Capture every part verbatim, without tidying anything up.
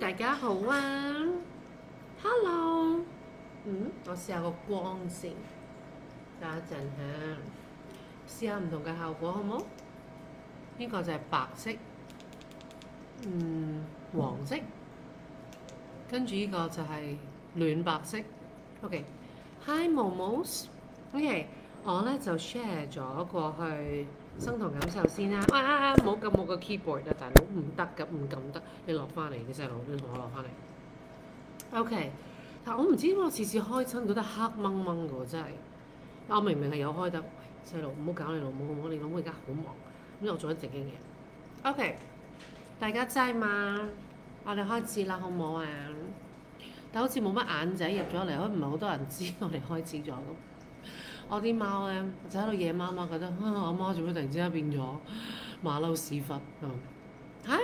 大家好啊，Hello，嗯，我試下個光先，等一陣嚇，試下唔同嘅效果好冇？呢個就係白色，嗯，黃色，跟住呢個就係暖白色。OK，Hi Momos，OK，我咧就 share 咗過去生同感受先啦。啊啊啊！唔好撳我個 keyboard 啊，大佬唔得㗎，唔撳得，你落翻嚟，你細佬，你同我落翻嚟。OK，但我唔知點解我次次開親覺得黑掹掹嘅喎，真係。我明明係有開得，細路唔好搞你老母好唔好？你老母而家好忙，咁我做緊正經嘢。OK，大家齋嘛？我哋開始啦，好唔好啊？但好似冇乜眼仔入咗嚟，可能唔係好多人知我哋開始咗咁。我啲貓咧就喺度夜媽媽覺得啊，我媽做咩突然之間變咗馬騮屎忽啊？Hi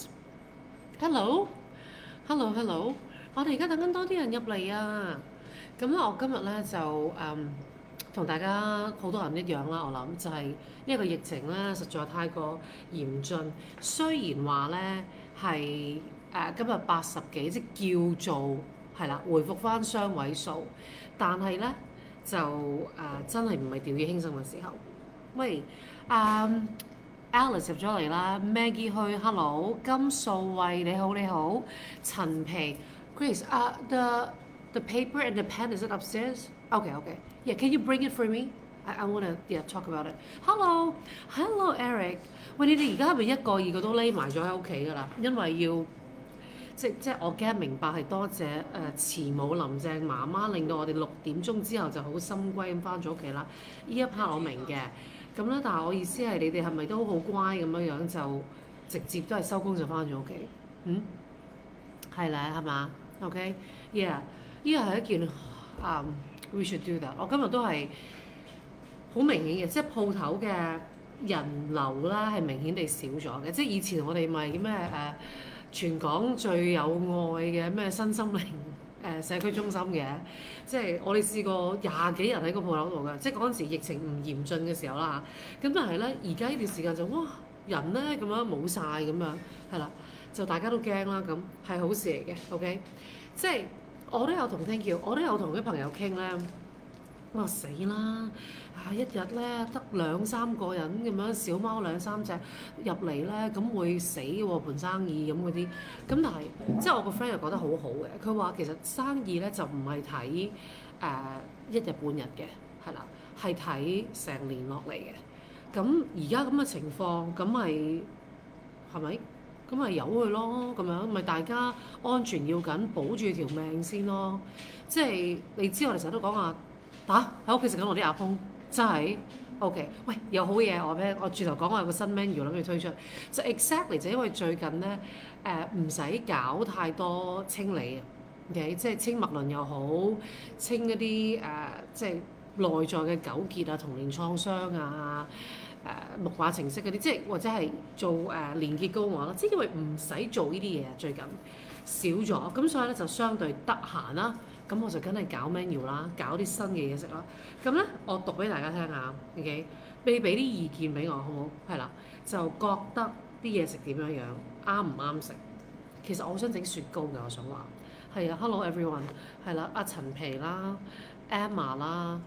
Alice，Hello，Hello，Hello。我哋而家等緊多啲人入嚟啊！咁咧，我今日咧就誒同、嗯、大家好多人一樣啦。我諗就係呢一個疫情咧，實在太過嚴峻。雖然話咧係誒今日八十幾，即叫做係啦，回復翻雙位數，但係咧就誒、呃、真係唔係掉以輕心嘅時候。喂，誒、um, Alice 入咗嚟啦 ，Maggie 去 Hello，金素慧你好你好，陳皮。Grace, uh, the the paper and the pen is it upstairs? Okay, okay. Yeah, can you bring it for me? I I wanna yeah talk about it. Hello, hello, Eric. 喂，你哋而家係咪一個二個都匿埋咗喺屋企㗎啦？因為要即即我驚明白係多謝誒、呃、慈母林鄭媽媽，令到我哋六點鐘之後就好心歸咁翻咗屋企啦。呢一 part 我明嘅，咁咧，但係我意思係你哋係咪都好乖咁樣樣就直接都係收工就翻咗屋企？嗯，係啦，係嘛？OK，yeah，、okay? 呢個係一件啊、um, ，we should do that。我今日都係好明顯嘅，即係鋪頭嘅人流啦，係明顯地少咗嘅。即係以前我哋咪咩誒全港最有愛嘅咩新心靈誒、呃、社區中心嘅，即係我哋試過廿幾人喺個鋪頭度嘅。即係嗰陣時疫情唔嚴峻嘅時候啦嚇。咁但係咧，而家呢段時間就哇人咧咁樣冇晒咁樣，係啦。就大家都驚啦，咁係好事嚟嘅 ，OK？ 即係我都有同 Thank you，我都有同啲朋友傾咧。我話死啦！啊，一日咧得兩三個人咁樣，小貓兩三隻入嚟咧，咁會死嘅喎盤生意咁嗰啲。咁但係即係我個 friend 又覺得好好嘅，佢話其實生意咧就唔係睇誒一日半日嘅，係啦，係睇成年落嚟嘅。咁而家咁嘅情況，咁咪係咪？咁咪由佢咯，咁樣咪大家安全要緊，保住條命先咯。即係你知我哋成日都講話打喺屋企食緊我啲阿公，真係 OK。喂，有好嘢我咩？我轉頭講我有個新 menu 諗住推出，就 exactly 就因為最近咧誒唔使搞太多清理，OK，即係清脈輪又好，清一啲誒、呃、即係內在嘅糾結啊、童年創傷啊。誒、呃、木馬程式嗰啲，即係或者係做誒、呃、連結高我啦，即係因為唔使做呢啲嘢，最近少咗，咁所以咧就相對得閒啦。咁我就梗係搞 menu 啦，搞啲新嘅嘢食啦。咁咧我讀俾大家聽下 ，OK？你俾啲意見俾我好唔好？係啦，就覺得啲嘢食點樣樣啱唔啱食？其實我想整雪糕㗎，我想話係啊，Hello everyone，係啦，阿陳皮啦。Emma 啦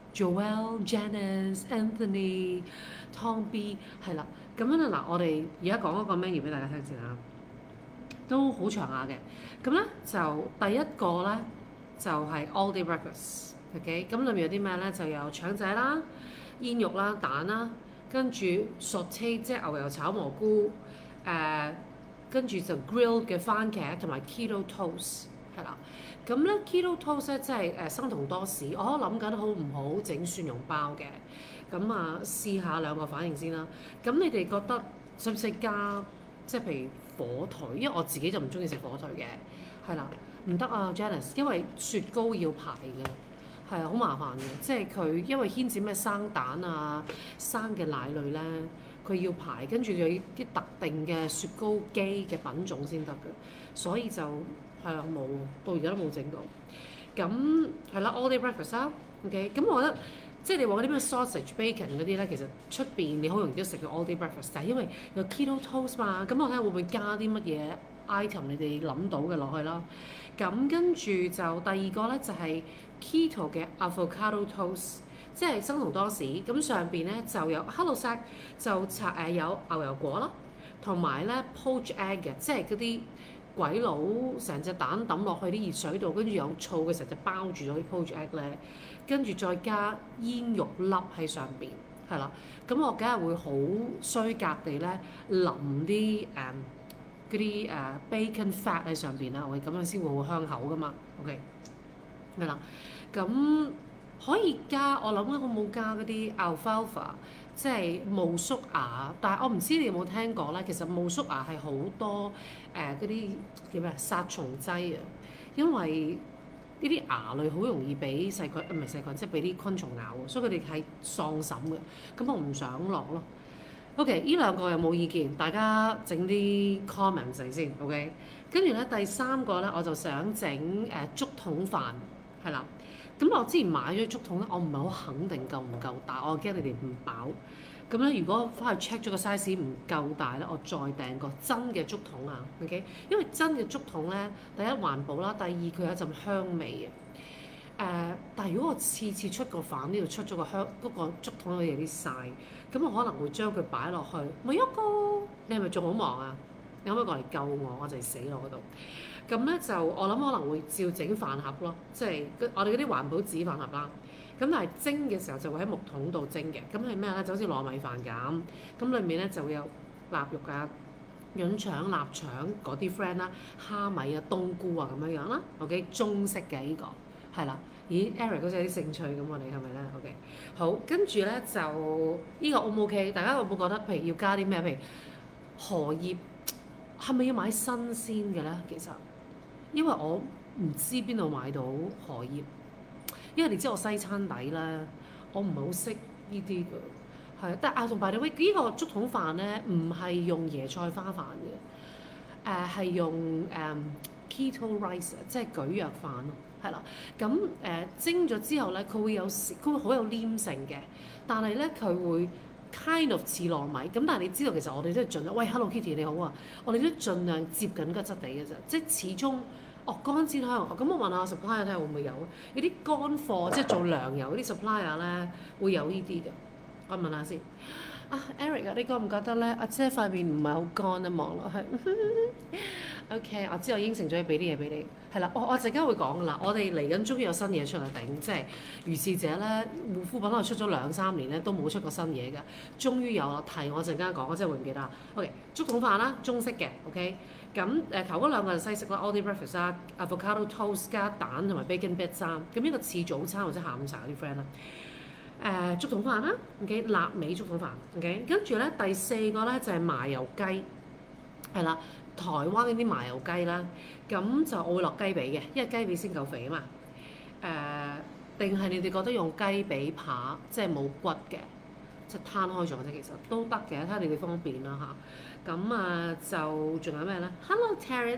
，Joel、Janice、Anthony、Tom B 係啦，咁樣啊嗱，我哋而家講一個 menu 俾大家聽先啊，都好長下嘅。咁咧就第一個咧就係、是、all day breakfast，OK，、okay? 咁裏面有啲咩咧？就有腸仔啦、煙肉啦、蛋啦，跟住 sauté 即係牛油炒蘑菇，誒、呃，跟住就 grill 嘅番茄同埋 keto toast 係啦。咁咧 keto toast 咧即係誒生酮多士，我諗緊好唔好整蒜蓉包嘅，咁啊試下兩個反應先啦。咁你哋覺得使唔使加即係譬如火腿？因為我自己就唔中意食火腿嘅，係啦，唔得啊 Janice， 因為雪糕要排嘅，係啊好麻煩嘅，即係佢因為牽涉咩生蛋啊、生嘅奶類咧，佢要排，跟住有啲特定嘅雪糕機嘅品種先得嘅，所以就。係啊，冇，到而家都冇整到。咁係啦 ，all day breakfast 啦 ，OK。咁我覺得即係你話嗰啲咩 sausage、bacon 嗰啲咧，其實出邊你好容易都食到 all day breakfast，但係因為有 keto toast 嘛，咁我睇下會唔會加啲乜嘢 item 你哋諗到嘅落去啦。咁跟住就第二個咧就係、是、keto 嘅 avocado toast，即係生酮多士。咁上邊咧就有 hello sack 就搽誒有牛油果啦，同埋咧 poached egg 嘅，即係嗰啲鬼佬成隻蛋抌落去啲熱水度，跟住有醋嘅時候就包住咗啲 poached egg 咧，跟住再加煙肉粒喺上邊，係啦。咁我梗係會好衰格地咧淋啲誒嗰啲誒 bacon fat 喺上邊啦，我哋咁樣先會好香口噶嘛。OK，係啦。咁可以加，我諗我冇加嗰啲 alfalfa，即係苜蓿芽。但係我唔知你有冇聽過咧，其實苜蓿芽係好多誒嗰啲叫咩殺蟲劑啊，因為呢啲芽類好容易俾細菌，唔係細菌，即係俾啲昆蟲咬，所以佢哋係喪審嘅。咁我唔想落咯。OK，呢兩個有冇意見？大家整啲 comment 嚟先。OK，跟住咧第三個咧，我就想整誒竹筒飯，係啦。咁我之前買咗竹筒咧，我唔係好肯定夠唔夠大，我驚你哋唔飽。咁咧，如果翻去 check 咗個 size 唔夠大咧，我再訂個真嘅竹筒啊。OK，因為真嘅竹筒咧，第一環保啦，第二佢有一陣香味啊。誒、呃，但係如果我次次出個飯呢度出咗個香，嗰、嗰個竹筒有啲曬，咁我可能會將佢擺落去。冇一個，你係咪仲好忙啊？你可唔可以過嚟救我？我就係死落嗰度。咁咧就我諗可能會照整飯盒咯，即係我哋嗰啲環保紙飯盒啦。咁但係蒸嘅時候就會喺木桶度蒸嘅。咁係咩咧？就好似糯米飯咁。咁裡面咧就會有臘肉啊、潤腸、臘腸嗰啲 friend 啦、蝦米啊、冬菇啊咁樣樣啦。OK， 中式嘅呢、這個係啦。咦 ，Eric 好似有啲興趣咁喎，你係咪咧 ？OK， 好，跟住咧就呢、這個 O 唔 OK？大家有冇覺得譬如要加啲咩？譬如荷葉係咪要買新鮮嘅咧？其實因為我唔知邊度買到荷葉。因為你知我西餐底啦，我唔係好識呢啲㗎，係，但係啊同埋你喂呢個竹筒飯咧，唔係用椰菜花飯嘅，誒、呃、係用誒、嗯、keto rice，即係蒟蒻飯咯，係啦，咁誒、呃、蒸咗之後咧，佢會有佢會好有黏性嘅，但係咧佢會 kind of 似糯米，咁但係你知道其實我哋都係盡量，喂 Hello Kitty 你好啊，我哋都盡量接近個質地嘅啫，即係始終。哦，乾煎香，咁我問下 supplier 睇下會唔會有？有啲乾貨即係做糧油嗰啲 supplier 咧，會有呢啲嘅。我問下先。啊 Eric 啊，你覺唔覺得咧？阿姐塊面唔係好乾啊，望落去。OK， 我知我應承咗要俾啲嘢俾你。係啦，我我陣間會講噶啦。我哋嚟緊終於有新嘢出嚟頂，即係如是者咧，護膚品我出咗兩三年咧都冇出過新嘢㗎，終於有啦。提我陣間講，我真係會唔記得。OK，竹筒飯啦，中式嘅 OK。咁誒頭嗰兩個係西式啦 all day breakfast 啦 avocado toast 加蛋同埋 bacon bits 啦，咁呢個似早餐或者下午茶啲 friend 啦。誒竹筒飯啦 ，OK 臘味竹筒飯 ，OK 跟住咧第四個咧就係、是、麻油雞，係啦，台灣嗰啲麻油雞啦，咁就我會落雞髀嘅，因為雞髀先夠肥啊嘛。誒定係你哋覺得用雞髀扒即係冇骨嘅，即係攤開咗啫，其實都得嘅，睇下你哋方便啦嚇。咁啊，就仲有咩咧 ？Hello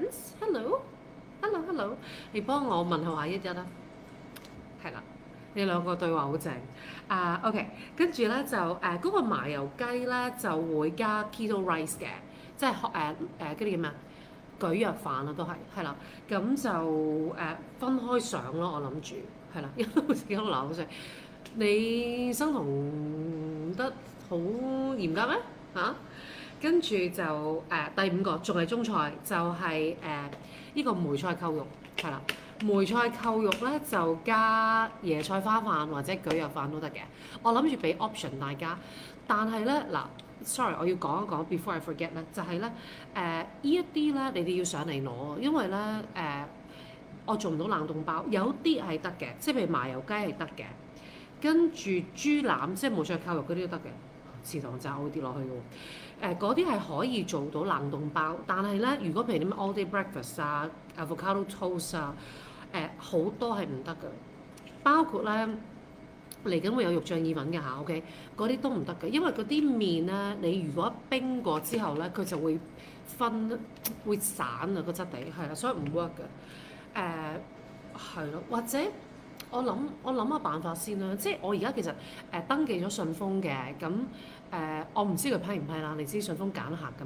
Terence，Hello，Hello Hello， 你幫我問候下一一啦。係啦，你兩個對話好正。啊、uh, OK，跟住咧就誒嗰、uh, 個麻油雞咧就會加 keto rice 嘅，即係誒誒嗰啲叫咩啊？蒟蒻飯啊都係係啦。咁就誒、uh, 分開上咯，我諗住係啦，因為自己好流口水。你生酮得好嚴格咩？嚇、啊？跟住就誒、呃、第五個仲係中菜，就係誒呢個梅菜扣肉，係啦，梅菜扣肉咧就加椰菜花飯或者蒟蒻飯都得嘅。我諗住俾 option 大家，但係咧嗱 ，sorry 我要講一講 before I forget 咧，就係咧誒呢一啲咧你哋要上嚟攞，因為咧誒、呃、我做唔到冷凍包，有啲係得嘅，即係譬如麻油雞係得嘅，跟住豬腩即係梅菜扣肉嗰啲都得嘅，池塘炸嗰啲落去嘅喎。誒嗰啲係可以做到冷凍包，但係咧，如果譬如啲咩 all day breakfast 啊、avocado toast 啊，誒、呃、好多係唔得嘅，包括咧嚟緊會有肉醬意粉嘅嚇 ，OK，嗰啲都唔得嘅，因為嗰啲麵咧，你如果冰過之後咧，佢就會分會散啊個質地，係啦，所以唔 work 嘅，誒係咯，或者。我諗我諗下辦法先啦，即係我而家其實誒、呃、登記咗順豐嘅，咁誒、呃、我唔知佢批唔批啦，你知順豐揀客㗎嘛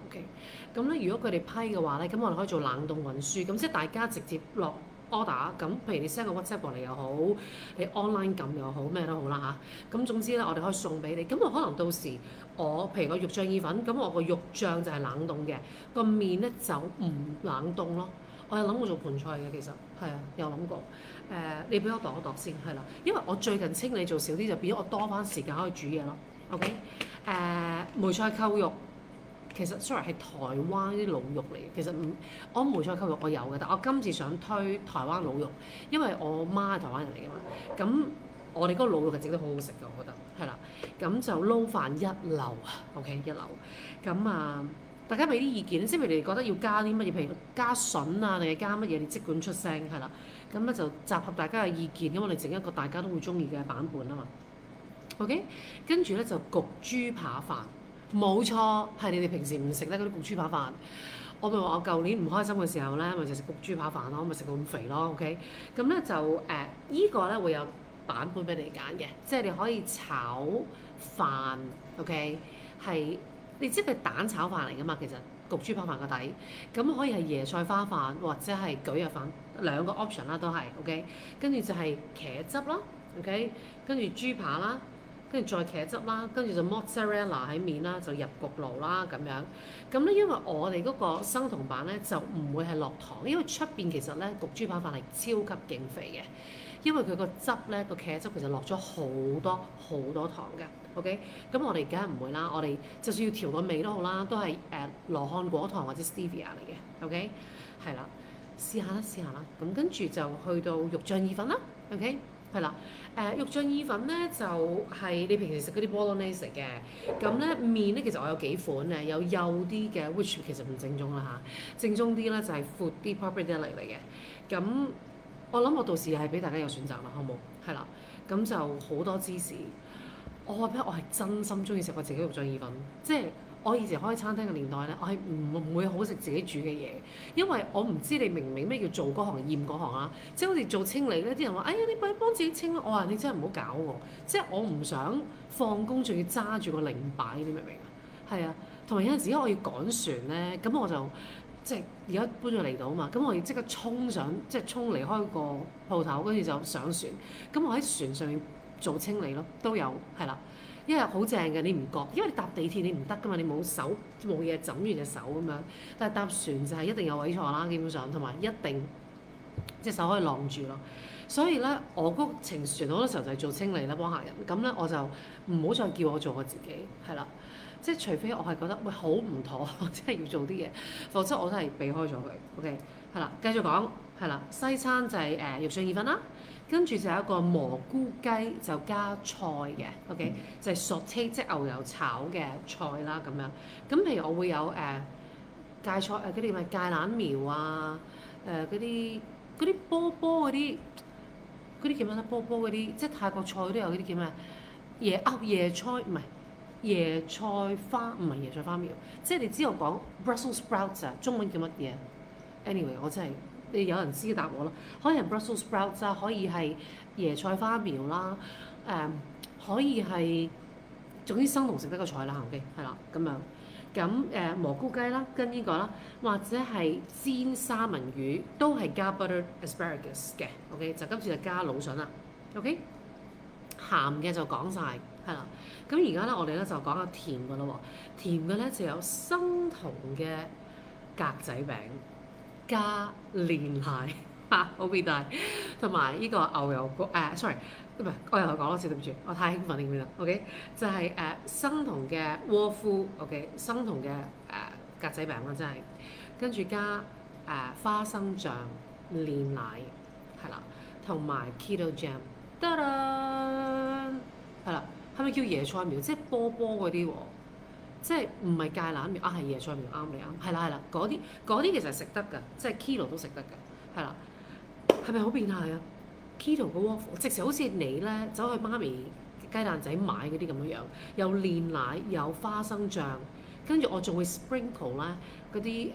OK，咁咧如果佢哋批嘅話咧，咁我哋可以做冷凍運輸，咁即係大家直接落 order，咁譬如你 send 個 WhatsApp 過嚟又好，你 online 撳又好，咩都好啦嚇。咁總之咧，我哋可以送俾你。咁我可能到時我譬如個肉醬意粉，咁我個肉醬就係冷凍嘅，個麵咧就唔冷凍咯。我有諗過做盤菜嘅，其實係啊，有諗過。誒、呃，你俾我度一度先，係啦，因為我最近清理做少啲，就變咗我多翻時間可以煮嘢咯。OK，誒、呃，梅菜扣肉。其實 sorry 係台灣啲滷肉嚟嘅，其實唔，我梅菜扣肉我有嘅，但我今次想推台灣滷肉，因為我媽係台灣人嚟嘅嘛，咁我哋嗰個滷肉係整得好好食嘅，我覺得係啦，咁就撈飯一流啊 ，OK 一流，咁啊大家俾啲意見，即係譬如你覺得要加啲乜嘢，譬如加筍啊，定係加乜嘢，你即管出聲係啦，咁咧就集合大家嘅意見，咁我哋整一個大家都會中意嘅版本啊嘛 ，OK， 跟住咧就焗豬扒飯。冇錯，係你哋平時唔食咧嗰啲焗豬扒飯。我咪話我舊年唔開心嘅時候咧，咪就食焗豬扒飯咯，咪食到咁肥咯。OK，咁咧就誒、呃這個、呢個咧會有版本俾你揀嘅，即係你可以炒飯。OK，係你知佢蛋炒飯嚟噶嘛？其實焗豬扒飯個底，咁可以係椰菜花飯或者係蒟蒻飯，兩個 option 啦都係 OK。跟住就係茄汁啦 OK，跟住豬扒啦。跟住再茄汁啦，跟住就 mozzarella 喺面啦，就入焗爐啦咁樣。咁咧，因為我哋嗰個生酮版咧就唔會係落糖，因為出邊其實咧焗豬扒飯係超級勁肥嘅，因為佢個汁咧個茄汁其實落咗好多好多糖嘅。OK，咁我哋梗係唔會啦，我哋就算要調個味都好啦，都係誒、呃、羅漢果糖或者 stevia 嚟嘅。OK，係啦，試下啦，試下啦。咁跟住就去到肉醬意粉啦。OK。係啦，誒、呃、肉醬意粉咧就係、是、你平時食嗰啲 bolognese 嚟嘅，咁咧麵咧其實我有幾款嘅，有幼啲嘅 which 其實唔正宗啦嚇，正宗啲咧就係闊啲 pappardelle 嚟嘅，咁我諗我到時係俾大家有選擇啦，好冇？係啦，咁就好多芝士，我話俾我係真心中意食我自己肉醬意粉，即係。我以前開餐廳嘅年代咧，我係唔唔會好食自己煮嘅嘢，因為我唔知你明唔明咩叫做嗰行厭嗰行啊！即係好似做清理咧，啲人話：哎呀，你幫幫自己清啦！我話你真係唔好搞我，即係我唔想放工仲要揸住個零擺，你明唔明啊？係啊，同埋有陣時我要趕船咧，咁我就即係而家搬咗嚟到啊嘛，咁我要即刻衝上，即係衝離開個鋪頭，跟住就上船。咁我喺船上面做清理咯，都有係啦。因為好正嘅，你唔覺，因為你搭地鐵你唔得噶嘛，你冇手冇嘢枕住隻手咁樣。但係搭船就係一定有位坐啦，基本上同埋一定隻手可以晾住咯。所以咧，我嗰程船好多時候就係做清理啦，幫客人。咁咧我就唔好再叫我做我自己，係啦。即係除非我係覺得喂好唔妥，即係要做啲嘢，否則我都係避開咗佢。OK，係啦，繼續講係啦。西餐就係、是、誒、呃、肉醬意粉啦。跟住就有一個蘑菇雞，就加菜嘅 ，OK，就係 sauté 即係牛油炒嘅菜啦咁樣。咁譬如我會有誒芥、呃、菜誒嗰啲咪芥蘭苗啊，誒嗰啲嗰啲波波嗰啲嗰啲叫咩咧？波波嗰啲即係泰國菜都有嗰啲叫咩？椰啊椰菜唔係椰菜花，唔係椰菜花苗，即係你知我講 Brussels sprouts 啊，中文叫乜嘢 ？Anyway，我真係。你有人知答我咯，可以係 Brussels sprouts 啊，可以係椰菜花苗啦，誒、嗯、可以係總之生同食得個菜啦，OK，係啦咁樣，咁誒、呃、蘑菇雞啦，跟呢個啦，或者係煎三文魚都係加 butter asparagus 嘅 ，OK， 就今次就加蘆筍啦 ，OK， 鹹嘅就講晒，係啦，咁而家咧我哋咧就講下甜嘅咯喎，甜嘅咧就有生酮嘅格仔餅。加煉奶嚇，好變態，同埋呢個牛油果誒，sorry，唔係我又講多次，對唔住，我太興奮點樣啦 ，OK，就係、是、誒、呃、生酮嘅窩夫 ，OK， 生酮嘅誒格仔餅啦，真係，跟住加誒、呃、花生醬煉奶，係啦，同埋 keto jam，得啦，係啦，係咪叫椰菜苗？即係波波嗰啲喎。即係唔係芥蘭苗啊？係椰菜苗啱你啱，係啦係啦，嗰啲嗰啲其實食得㗎，即係 keto 都食得㗎，係啦，係咪好變態啊 ？keto 個 waffle 直情好似你咧走去媽咪雞蛋仔買嗰啲咁樣樣，有煉奶有花生醬，跟住我仲會 sprinkle 咧嗰啲誒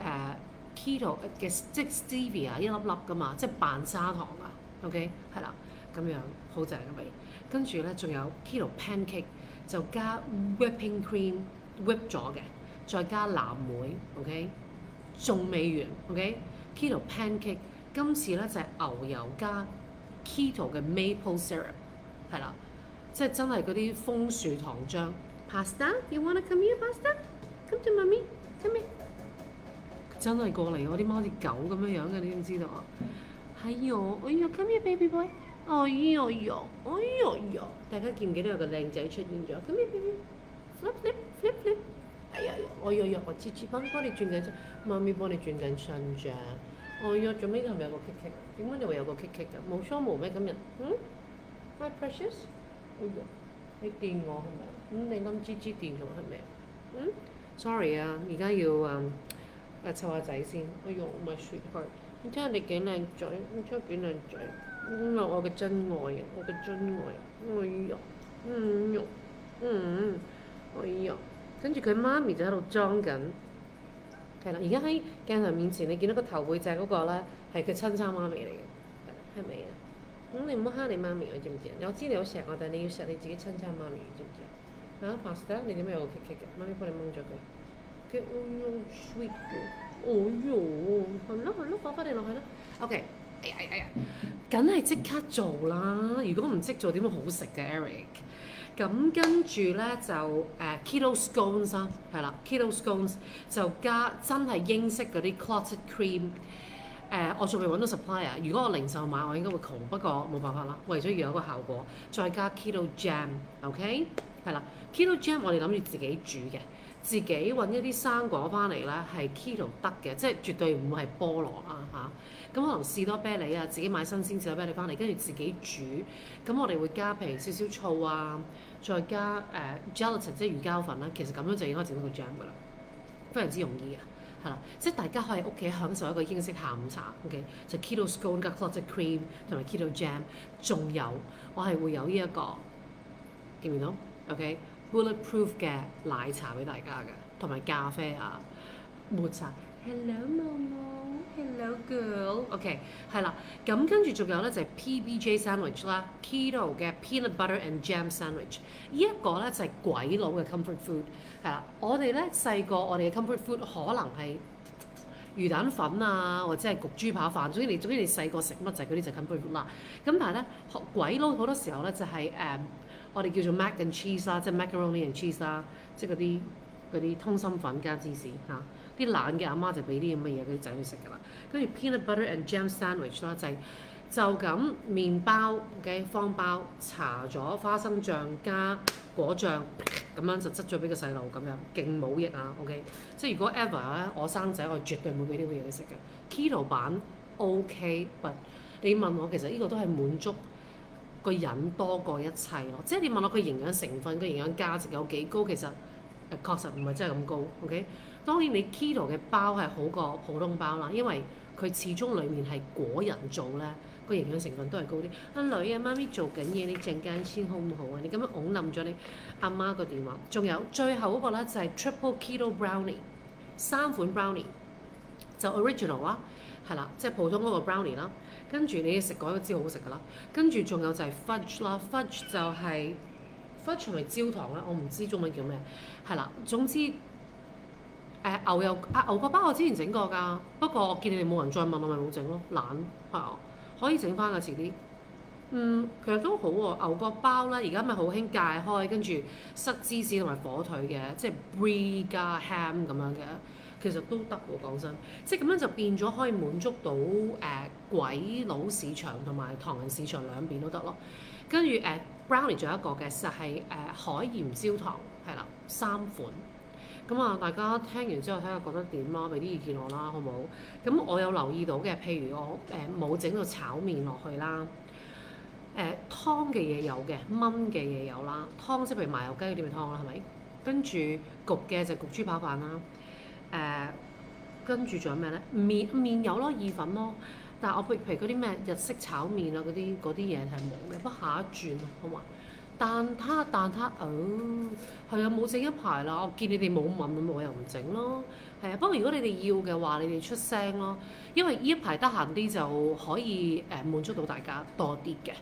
keto 嘅即係 stevia 一粒粒㗎嘛，即係扮砂糖啊 ，OK 係啦，咁樣好正嘅味，跟住咧仲有 keto pancake 就加 whipping cream。whip 咗嘅， 再加藍莓 ，OK，仲未完 ，OK，keto pancake，今次咧就係、牛油加 keto 嘅 maple syrup， 係啦，即係真係嗰啲楓樹糖漿。Pasta，you wanna come here pasta？Come to mommy，come here。真係過嚟，我啲貓好似狗咁樣樣嘅，你知唔知道啊？係呀，哎呀，come here baby boy。哎呀呀，哎呀呀！大家見唔見到有個靚仔出現咗？Come here baby，flip flip flip flip。哎呀，哎呀呀，我知知幫幫你轉緊身，媽咪幫你轉緊身咋？哎呀，做咩係咪有個棘棘？點解你會有個棘棘㗎？冇梳毛咩今日？嗯 ，My precious。哎呀，你電我係咪？咁你諗吱吱電我係咪？嗯 ，sorry 啊，而家要誒誒湊下仔先。哎呀，my sweetheart，你睇下你幾靚仔，你睇下幾靚仔。嗯，我嘅真愛啊，我嘅真愛。哎呀，嗯呀，嗯，哎呀，跟住佢媽咪就喺度裝緊。係啦，而家喺鏡頭面前，你見到個頭背脊嗰個咧係佢親生媽咪嚟嘅，係咪啊？咁、嗯、你唔好蝦你媽咪，我知唔知啊？我知你好錫我，但係你要錫你自己親生媽咪，知唔知啊？嚇 Pasta，你點解有個棘棘嘅？媽咪幫你掹咗佢。佢哎呦 sweet 喎，哎呦，係咯係咯，放翻你落去啦。OK，哎呀哎呀，梗係即刻做啦！如果唔識做點會好食嘅 Eric？咁跟住咧就誒、uh, keto scones 啦，係啦 keto scones 就加真係英式嗰啲 clotted cream。誒、uh, 我仲未揾到 supplier，如果我零售買我應該會窮，不過冇辦法啦，為咗要有個效果，再加 keto jam，OK，、okay? 係啦 keto jam 我哋諗住自己煮嘅，自己揾一啲生果翻嚟咧係 keto 得嘅，即係絕對唔會係菠蘿啦嚇。咁、啊、可能士多啤梨啊，自己買新鮮士多啤梨翻嚟，跟住自己煮。咁我哋會加譬如少少醋啊，再加誒、uh, gelatin 即係魚膠粉啦。其實咁樣就已經可以整到個 jam 噶啦，非常之容易啊，係啦，即係大家可以喺屋企享受一個英式下午茶。OK，就 keto scone 加 clotted cream 同埋 keto jam，仲有我係會有呢、這、一個見唔見到 ？OK。Bulletproof 嘅奶茶俾大家嘅，同埋咖啡啊，抹晒。Hello 毛毛 ，Hello girl，OK，、okay, 係啦。咁跟住仲有咧就係、是、P B J sandwich 啦 ，keto 嘅 peanut butter and jam sandwich。呢一個咧就係、是、鬼佬嘅 comfort food，係啦。我哋咧細個我哋嘅 comfort food 可能係魚蛋粉啊，或者係焗豬扒飯。總之你總之你細個食乜就係嗰啲就 comfort food 啦。咁但係咧鬼佬好多時候咧就係、是、誒。Um, 我哋叫做 mac and cheese 啦，即係 macaroni and cheese 啦，即係嗰啲嗰啲通心粉加芝士嚇。啲懶嘅阿媽就俾啲咁嘅嘢嗰啲仔去食㗎啦。跟住 peanut butter and jam sandwich 啦，就係就咁麵包嘅方包，搽咗花生醬加果醬咁樣就執咗俾個細路咁樣，勁冇益啊 ！OK， 即係如果 ever 咧我生仔，我絕對唔會俾呢個嘢佢食嘅。keto 版 OK，but 你問我其實呢個都係滿足個人多過一切咯，即係你問我佢營養成分、個營養價值有幾高，其實誒確實唔係真係咁高。OK， 當然你 keto 嘅包係好過普通包啦，因為佢始終裡面係果仁做咧，個營養成分都係高啲。阿女啊，媽咪做緊嘢，你陣間先好唔好啊？你咁樣擁冧咗你阿媽個電話。仲有最後嗰個咧就係 triple keto brownie， 三款 brownie 就 original 啦，係啦，即係普通嗰個 brownie 啦。跟住你食過都知好食㗎啦，跟住仲有就係 fudge 啦 ，fudge 就係、是、fudge 係咪焦糖咧？我唔知中文叫咩，係啦。總之誒、呃、牛油啊牛角包我之前整過㗎，不過我見你哋冇人再問我咪冇整咯，懶係啊，可以整翻㗎遲啲。嗯，其實都好喎、啊，牛角包啦，而家咪好興戒開，跟住塞芝士同埋火腿嘅，即係 brie 加 ham 咁樣嘅。其實都得喎，講真，即係咁樣就變咗可以滿足到誒、呃、鬼佬市場同埋唐人市場兩邊都得咯。跟住誒 brownie 仲有一個嘅就係、是、誒、呃、海鹽焦糖，係啦，三款。咁啊，大家聽完之後睇下覺得點啦，俾啲意見我啦，好唔好？咁我有留意到嘅，譬如我誒冇整到炒麵落去啦，誒、呃、湯嘅嘢有嘅，燜嘅嘢有啦，湯即係譬如麻油雞嗰啲咪湯啦，係咪？跟住焗嘅就焗豬扒飯啦。誒、呃，跟住仲有咩咧？麵麵有咯，意粉咯。但係我譬如嗰啲咩日式炒麵啊，嗰啲嗰啲嘢係冇嘅。不過下一轉好嘛？蛋撻蛋撻，哦，係啊，冇整一排啦。我見你哋冇問，我又唔整咯。係啊，不過如果你哋要嘅話，你哋出聲咯。因為呢一排得閒啲就可以誒滿足到大家多啲嘅，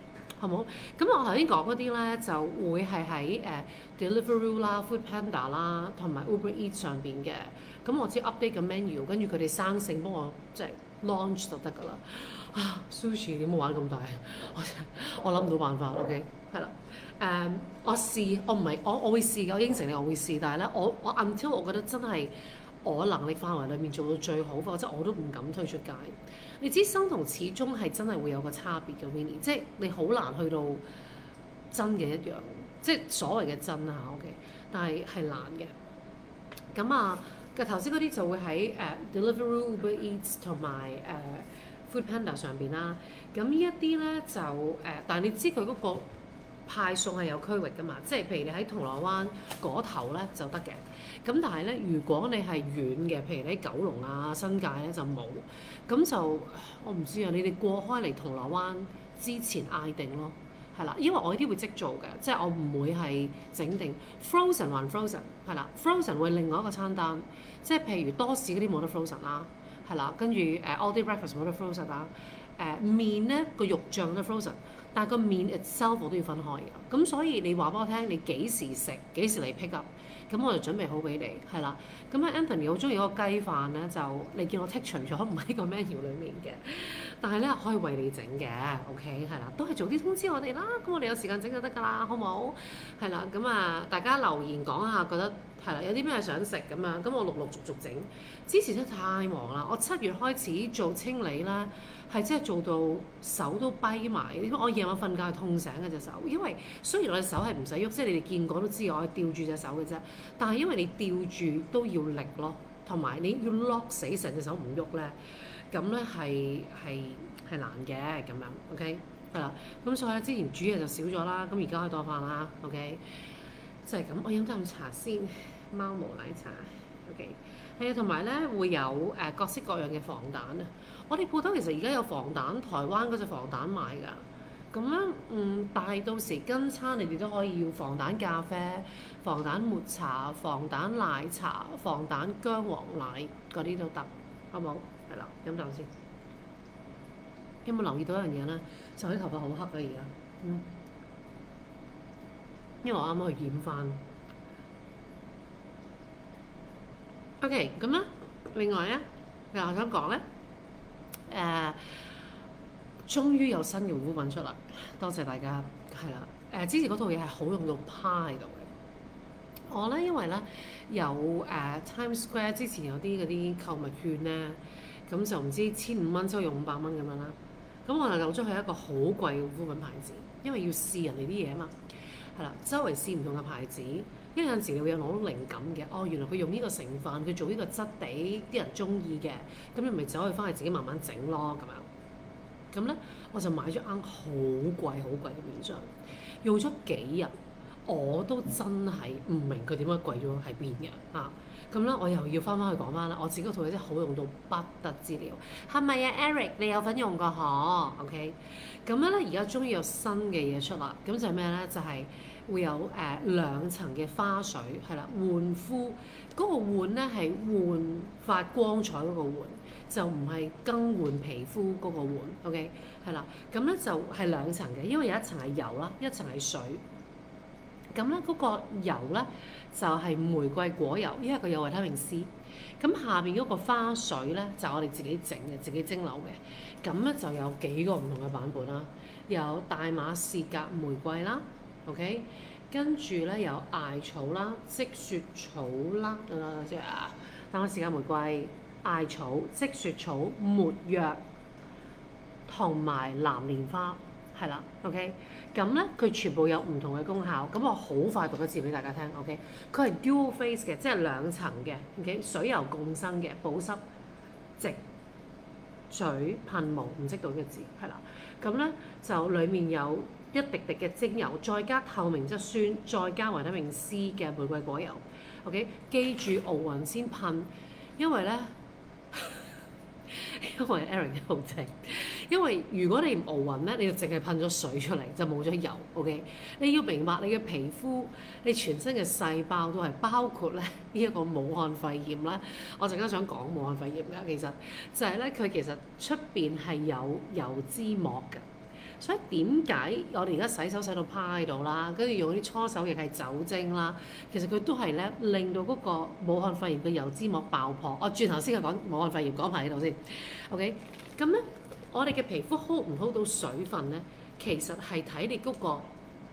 係冇？咁我頭先講嗰啲咧，就會係喺誒 Deliveroo 啦、Foodpanda 啦，同埋 Uber Eats 上邊嘅。咁我知 update 個 menu，跟住佢哋生性幫我即係 launch 就得㗎啦。啊，sushi 點解玩咁大？我我諗唔到辦法。OK，係啦。誒、um，我試，我唔係我我會試嘅，我應承你我會試，但係咧，我我 until 我覺得真係我能力範圍裡面做到最好，否則我都唔敢推出街。你知生同始終係真係會有個差別嘅 Winnie，即係你好難去到真嘅一樣，即係所謂嘅真啊 OK，但係係難嘅。咁啊，嘅頭先嗰啲就會喺誒、uh, Deliveroo、Uber Eats 同埋誒 Foodpanda 上邊啦。咁呢一啲咧就誒、呃，但係你知佢嗰個派送係有區域㗎嘛，即係譬如你喺銅鑼灣嗰頭咧就得嘅。咁但係咧，如果你係遠嘅，譬如你喺九龍啊、新界咧就冇。咁就我唔知啊，你哋過開嚟銅鑼灣之前嗌定咯，係啦，因為我呢啲會即做嘅，即係我唔會係整定 frozen 還 frozen 係啦 ，frozen 會另外一個餐單，即係譬如多士嗰啲冇得 frozen 啦，係啦，跟住誒 all day breakfast 冇得 frozen 啦，誒麵咧個肉醬都 frozen，但係個麵 itself 我都要分開嘅，咁所以你話俾我聽，你幾時食幾時嚟 pick up，咁我就準備好俾你，係啦。咁啊 Anthony 好中意嗰個雞飯咧，就你見我剔除咗唔喺個 menu 裡面嘅，但係咧可以為你整嘅 ，OK 係啦，都係早啲通知我哋啦，咁我哋有時間整就得㗎啦，好唔好？係啦，咁啊大家留言講下覺得係啦，有啲咩想食咁啊，咁我陸陸續續整。之前真係太忙啦，我七月開始做清理啦。係真係做到手都跛埋，我夜晚瞓覺係痛醒嘅隻手，因為雖然我隻手係唔使喐，即係你哋見過都知我係吊住隻手嘅啫，但係因為你吊住都要力咯，同埋你要 lock 死成隻手唔喐咧，咁咧係係係難嘅咁樣 ，OK 係啦，咁所以咧之前煮嘢就少咗啦，咁而家可以多飯啦 ，OK 就係咁，我飲啖茶先，貓毛奶茶 ，OK 係啊，同埋咧會有誒、呃、各式各樣嘅防彈啊。我哋鋪頭其實而家有防彈，台灣嗰隻防彈賣㗎。咁咧，嗯，但係到時跟餐你哋都可以要防彈咖啡、防彈抹茶、防彈奶茶、防彈薑黃奶嗰啲都得，好冇？係啦，飲啖先。有冇留意到一樣嘢咧？就啲頭髮好黑啊而家，嗯，因為我啱啱去染翻。OK，咁咧，另外咧，又我想講咧。誒、uh，終於有新嘅護膚品出嚟，多謝大家，係啦。誒、uh，之前嗰套嘢係好用到趴喺度嘅。我咧因為咧有誒、uh, Times Square 之前有啲嗰啲購物券咧，咁就唔知千五蚊之後用五百蚊咁樣啦。咁我就漏咗佢一個好貴嘅護膚品牌子，因為要試人哋啲嘢啊嘛。係啦，周圍試唔同嘅牌子，因為有陣時你會有攞到靈感嘅。哦，原來佢用呢個成分，佢做呢個質地，啲人中意嘅，咁你咪走去翻去自己慢慢整咯咁樣。咁咧，我就買咗啱好貴好貴嘅面霜，用咗幾日，我都真係唔明佢點解貴咗喺邊嘅嚇。咁咧，我又要翻返去講翻啦，我自己嗰套嘢真係好用到不得之了。係咪啊 Eric？你有份用過嗬 ？OK。咁樣咧，而家終於有新嘅嘢出啦。咁就係咩咧？就係、是、會有誒、呃、兩層嘅花水，係啦，換膚嗰、那個換咧係換發光彩嗰個換，就唔係更換皮膚嗰個換。OK，係啦。咁咧就係兩層嘅，因為有一層係油啦，一層係水。咁咧嗰個油咧就係、是、玫瑰果油，因為佢有維他命 C。咁下邊嗰個花水咧就係、我哋自己整嘅，自己蒸餾嘅。咁咧就有幾個唔同嘅版本啦，有大馬士革玫瑰啦 ，OK，跟住咧有艾草啦、積雪草啦，啊即係啊，大馬士革玫瑰、艾草、積雪草、沒藥同埋藍蓮花，係啦 ，OK，咁咧佢全部有唔同嘅功效，咁我好快讀一次俾大家聽 ，OK，佢係 dual face 嘅，即係兩層嘅 ，OK，水油共生嘅保濕直水噴霧，唔識到嘅字係啦，咁咧就裡面有一滴滴嘅精油，再加透明質酸，再加維他命 C 嘅玫瑰果油。OK， 記住熬勻先噴，因為咧，因為 Aaron 好正，因為如果你唔熬勻咧，你就淨係噴咗水出嚟，就冇咗油。OK， 你要明白你嘅皮膚，你全身嘅細胞都係包括咧呢一個武漢肺炎啦。我陣間想講武漢肺炎㗎，其實就係咧佢其實出邊係有油脂膜嘅。 所以點解我哋而家洗手洗到趴喺度啦，跟住用啲搓手液係酒精啦，其實佢都係咧令到嗰個武漢肺炎嘅油脂膜爆破。我轉頭先係講武漢肺炎講埋喺度先。OK，咁咧我哋嘅皮膚 hold 唔 hold 到水分咧，其實係睇你嗰個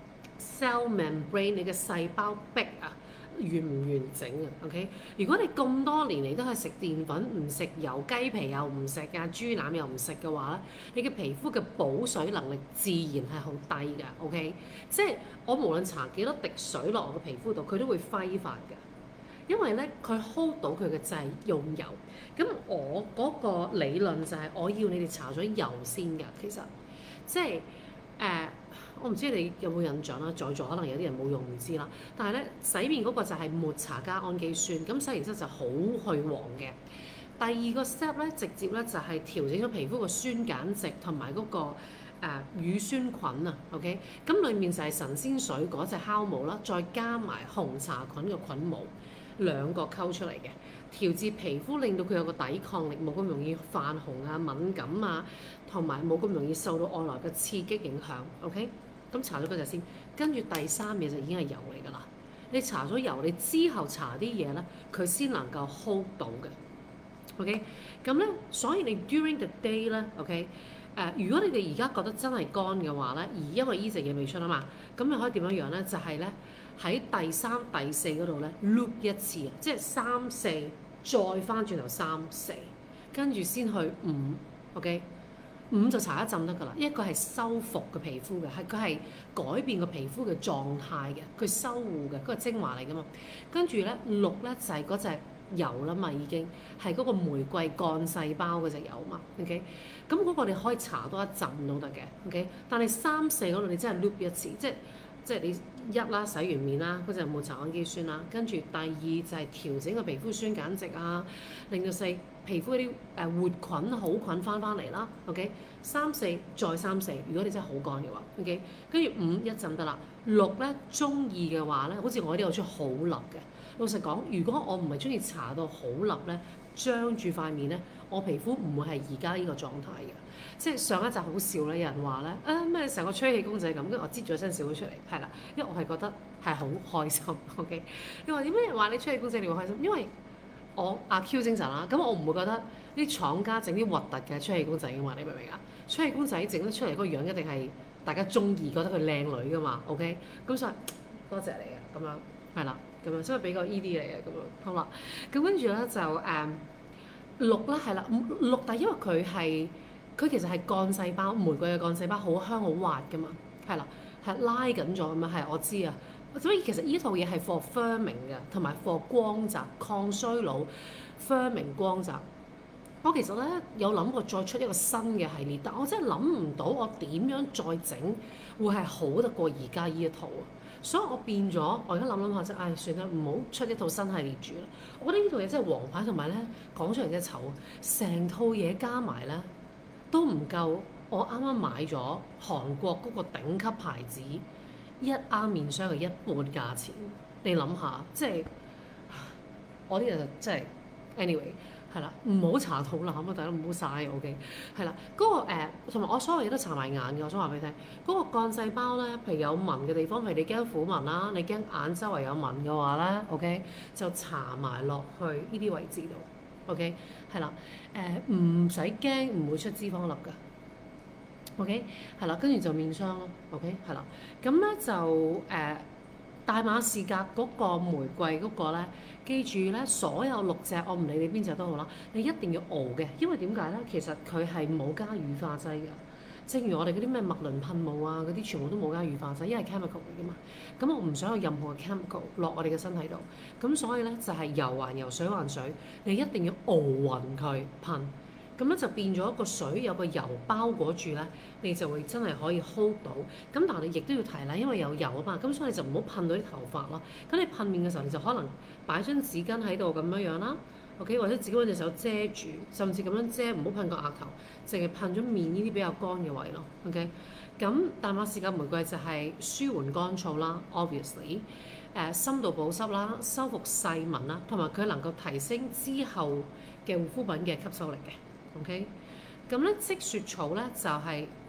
cell membrane 你嘅細胞壁啊。完唔完整啊 ？OK，如果你咁多年嚟都係食澱粉，唔食油，雞皮又唔食啊，豬腩又唔食嘅話咧，你嘅皮膚嘅補水能力自然係好低㗎。OK，即係我無論搽幾多滴水落我嘅皮膚度，佢都會揮發㗎。因為咧，佢 hold 到佢嘅就係用油。咁我嗰個理論就係我要你哋搽咗油先㗎。其實即係誒。呃我唔知你有冇印象啦，在座可能有啲人冇用唔知啦。但係咧，洗面嗰個就係抹茶加氨基酸，咁洗完之後就好去黃嘅。第二個 step 咧，直接咧就係調整咗皮膚個酸鹼值同埋嗰個誒、呃、乳酸菌啊。OK，咁裡面就係神仙水嗰隻酵母啦，再加埋紅茶菌嘅菌母兩個溝出嚟嘅，調節皮膚令到佢有個抵抗力，冇咁容易泛紅啊、敏感啊，同埋冇咁容易受到外來嘅刺激影響。OK。咁搽咗嗰隻先，跟住第三嘢就已經係油嚟㗎啦。你搽咗油，你之後搽啲嘢咧，佢先能夠 hold 到嘅。OK，咁咧，所以你 during the day 咧，OK，誒、呃，如果你哋而家覺得真係乾嘅話咧，而因為呢隻嘢未出啊嘛，咁你可以點樣樣咧？就係咧喺第三、第四嗰度咧 loop 一次啊，即係三四再翻轉頭三四，跟住先去五 ，OK。五就搽一浸得㗎啦，一個係修復嘅皮膚嘅，係佢係改變個皮膚嘅狀態嘅，佢修護嘅，嗰個精華嚟㗎嘛。跟住咧六咧就係嗰隻油啦嘛，已經係嗰個玫瑰幹細胞嗰隻油嘛。OK，咁嗰個你可以搽多一浸都得嘅。OK，但係三四嗰度你真係 loop 一次，即係即係你一啦，洗完面啦，嗰隻冇搽氨基酸啦，跟住第二就係調整個皮膚酸鹼值啊，令到細皮膚嗰啲誒活菌好菌翻翻嚟啦。OK，三四再三四，如果你真係好乾嘅話 ，OK， 跟住五一陣得啦。六咧中意嘅話咧，好似我呢度出好立嘅。老實講，如果我唔係中意搽到好立咧，張住塊面咧，我皮膚唔會係而家呢個狀態嘅。即係上一集好笑咧，有人話咧啊咩成個吹氣公仔咁，跟住我擠咗聲笑咗出嚟，係啦，因為我係覺得係好開心。OK， 你話點解人話你吹氣公仔你會開心？因為我阿 Q 精神啦，咁我唔會覺得啲廠家整啲核突嘅吹氣公仔嘅嘛，你明唔明啊？吹氣公仔整得出嚟嗰個樣一定係大家中意，覺得佢靚女噶嘛。OK，咁所以多謝你啊，咁樣係啦，咁樣所以俾個 E D 嚟嘅咁樣好啦。咁跟住咧就誒、嗯、六啦，係啦，六但係因為佢係。佢其實係幹細胞，玫瑰嘅幹細胞好香好滑噶嘛，係啦，係拉緊咗咁樣，係我知啊。所以其實呢套嘢係 for firming 嘅，同埋 for 光澤抗衰老 firming 光澤。我其實咧有諗過再出一個新嘅系列，但我真係諗唔到我點樣再整會係好得過而家呢一套啊。所以我變咗，我而家諗諗下即係，唉算啦，唔好出一套新系列住啦。我覺得呢套嘢真係王牌，同埋咧講出嚟真係醜啊！成套嘢加埋咧。都唔夠，我啱啱買咗韓國嗰個頂級牌子一啱面霜嘅一半價錢，你諗下，即係我呢個就即係 anyway 係啦，唔好搽肚腩啊，大家唔好曬 OK 係啦，嗰、嗰個同埋、呃、我所有嘢都搽埋眼嘅，我想話俾你聽，嗰、嗰個幹細胞咧，譬如有紋嘅地方，譬如你驚虎紋啦，你驚眼周圍有紋嘅話咧 OK 就搽埋落去呢啲位置度。OK， 係啦，誒唔使驚，唔會出脂肪粒㗎。OK，係啦，跟住就面霜咯。OK，係啦，咁咧就誒、呃、大馬士革嗰個玫瑰嗰個咧，記住咧，所有六隻我唔理你邊隻都好啦，你一定要熬嘅，因為點解咧？其實佢係冇加乳化劑㗎。正如我哋嗰啲咩麥倫噴霧啊，嗰啲全部都冇加乳化劑，因為 chemical 嚟㗎嘛。咁我唔想有任何嘅 chemical 落我哋嘅身體度，咁所以咧就係油還油，水還水，你一定要熬勻佢噴，咁咧就變咗一個水有個油包裹住咧，你就會真係可以 hold 到。咁但係你亦都要提啦，因為有油啊嘛，咁所以你就唔好噴到啲頭髮咯。咁你噴面嘅時候，你就可能擺張紙巾喺度咁樣樣啦。OK， 或者自己揾隻手遮住，甚至咁樣遮，唔好噴個額頭，淨係噴咗面呢啲比較乾嘅位咯。OK，咁大馬士革玫瑰就係舒緩乾燥啦 ，obviously，誒、呃、深度保濕啦，修復細紋啦，同埋佢能夠提升之後嘅護膚品嘅吸收力嘅。OK，咁咧積雪草咧就係、是、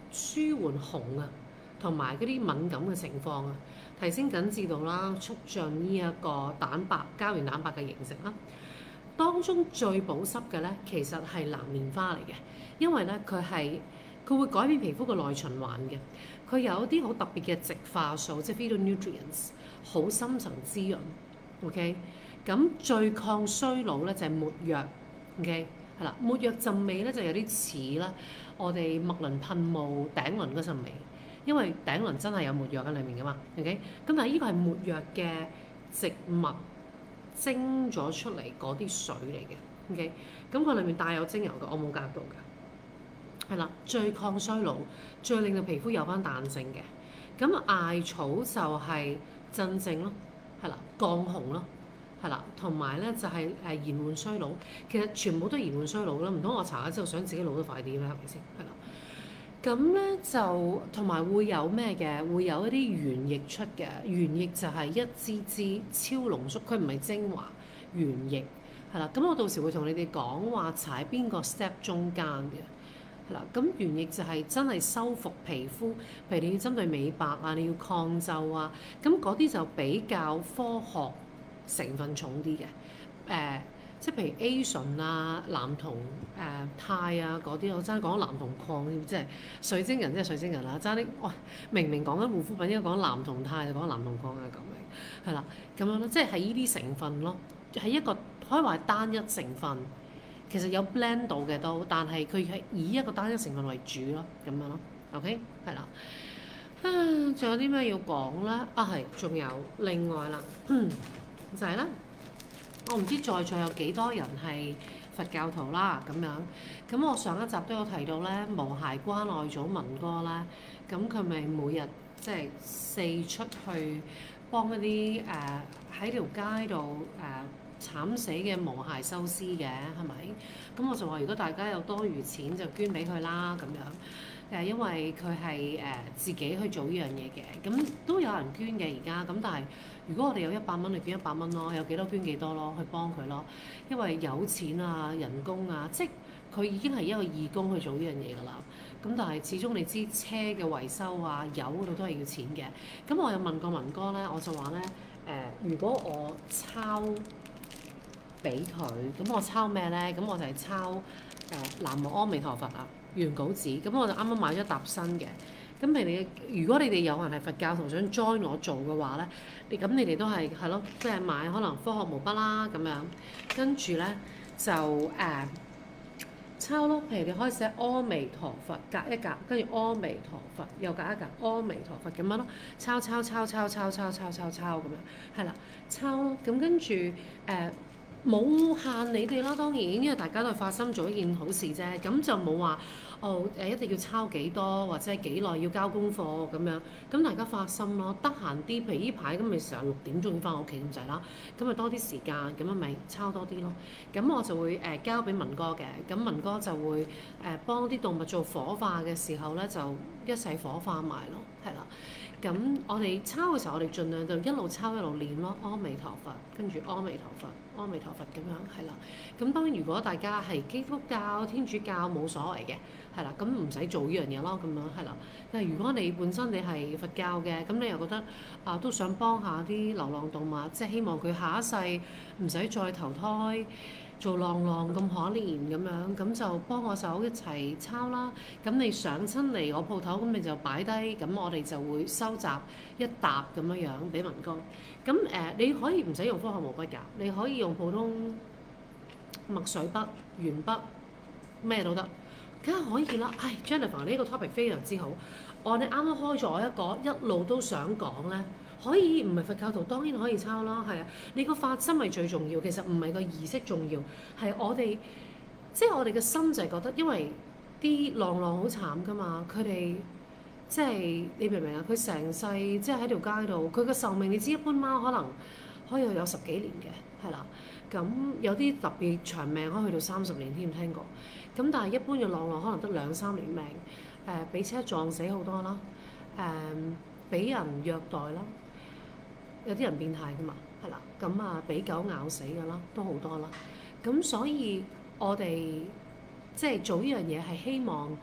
舒緩紅啊同埋嗰啲敏感嘅情況啊，提升緊致度啦，促進呢一個蛋白膠原蛋白嘅形成啦。當中最保濕嘅咧，其實係藍蓮花嚟嘅，因為咧佢係佢會改變皮膚嘅內循環嘅，佢有一啲好特別嘅植化素，即係 phytonutrients，好深層滋潤。OK，咁最抗衰老咧就係沒藥。OK，係啦，沒藥陣味咧就有啲似啦，我哋麥倫噴霧頂輪嗰陣味，因為頂輪真係有沒藥喺裡面噶嘛。OK，咁但係呢個係沒藥嘅植物蒸咗出嚟嗰啲水嚟嘅。OK，咁佢裡面帶有精油嘅，我冇加到㗎。係啦，最抗衰老，最令到皮膚有翻彈性嘅。咁艾草就係鎮靜咯，係啦，降紅咯。係啦，同埋咧就係誒延緩衰老，其實全部都係延緩衰老啦。唔通我搽咗之後想自己老得快啲咩？係咪先？係啦。咁咧就同埋會有咩嘅？會有一啲原液出嘅，原液就係一支支超濃縮，佢唔係精華，原液係啦。咁我到時會同你哋講話搽喺邊個 step 中間嘅係啦。咁原液就係真係修復皮膚，譬如你要針對美白啊，你要抗皺啊，咁嗰啲就比較科學成分重啲嘅，誒、呃，即係譬如 A 醇啊、藍銅誒鈦啊嗰啲，我爭講藍銅礦，即係水晶人即係水晶人啦，爭啲哇，明明講緊護膚品，應該講藍銅鈦就講藍銅礦啊咁樣，係啦，咁樣咯，即係係依啲成分咯，係一個可以話係單一成分，其實有 blend 到嘅都，但係佢係以一個單一成分為主咯，咁樣咯 ，OK，係啦，啊，仲有啲咩要講咧？啊係，仲有另外啦。嗯就係啦，我唔知在座有幾多人係佛教徒啦咁樣。咁我上一集都有提到咧，無鞋關愛組文哥咧，咁佢咪每日即係四出去幫一啲誒喺條街度誒、呃、慘死嘅無鞋修屍嘅，係咪？咁我就話如果大家有多餘錢就捐俾佢啦咁樣。誒，因為佢係誒自己去做呢樣嘢嘅，咁都有人捐嘅而家。咁但係如果我哋有一百蚊，就捐一百蚊咯，有幾多捐幾多咯，去幫佢咯。因為有錢啊、人工啊，即係佢已經係一個義工去做呢樣嘢㗎啦。咁但係始終你知車嘅維修啊、油嗰度都係要錢嘅。咁我有問過文哥咧，我就話咧誒，如果我抄俾佢，咁我抄咩咧？咁我就係抄誒、呃、南無阿彌陀佛啊。原稿紙，咁我就啱啱買咗沓新嘅。咁譬如你，如果你哋有人係佛教徒想 join 我做嘅話咧，你咁你哋都係係咯，即係買可能科學毛筆啦咁樣，跟住咧就誒、呃、抄咯。譬如你可以寫阿彌陀佛隔一格，跟住阿彌陀佛又隔一格，阿彌陀佛咁樣咯，抄抄抄抄抄抄抄抄抄咁樣，係啦，抄咯。咁跟住誒。呃冇限你哋啦，當然，因為大家都係發心做一件好事啫，咁就冇話哦誒一定要抄幾多或者係幾耐要交功課咁樣，咁大家發心咯，得閒啲，譬如呢排咁咪成日六點鐘要翻屋企咁滯啦，咁咪多啲時間，咁樣咪抄多啲咯，咁我就會誒、呃、交俾文哥嘅，咁文哥就會誒、呃、幫啲動物做火化嘅時候咧，就一齊火化埋咯，係啦。咁我哋抄嘅時候，我哋盡量就一路抄一路練咯。阿彌陀佛，跟住阿彌陀佛，阿彌陀佛咁樣係啦。咁當然，如果大家係基督教、天主教冇所謂嘅，係啦，咁唔使做呢樣嘢咯。咁樣係啦。但係如果你本身你係佛教嘅，咁你又覺得啊都想幫下啲流浪動物，即係希望佢下一世唔使再投胎。做浪浪咁可憐咁樣，咁就幫我手一齊抄啦。咁你上親嚟我鋪頭，咁你就擺低，咁我哋就會收集一沓咁樣樣俾文哥。咁誒、呃，你可以唔使用科學毛筆㗎，你可以用普通墨水筆、鉛筆，咩都得，梗係可以啦。唉 Jennifer 呢個 topic 非常之好，我哋啱啱開咗一個一路都想講咧。可以唔係佛教徒當然可以抄啦，係啊！你個發心係最重要，其實唔係個儀式重要，係我哋即係我哋嘅心就係覺得，因為啲浪浪好慘㗎嘛，佢哋即係你明唔明啊？佢成世即係喺條街度，佢嘅壽命你知一般貓可能可以有十幾年嘅，係啦。咁有啲特別長命可以去到三十年添，聽過。咁但係一般嘅浪浪可能得兩三年命，誒、呃、俾車撞死好多啦，誒、呃、俾人虐待啦。有啲人變態㗎嘛，係啦，咁啊俾狗咬死㗎啦，都好多啦。咁所以我哋即係做呢樣嘢係希望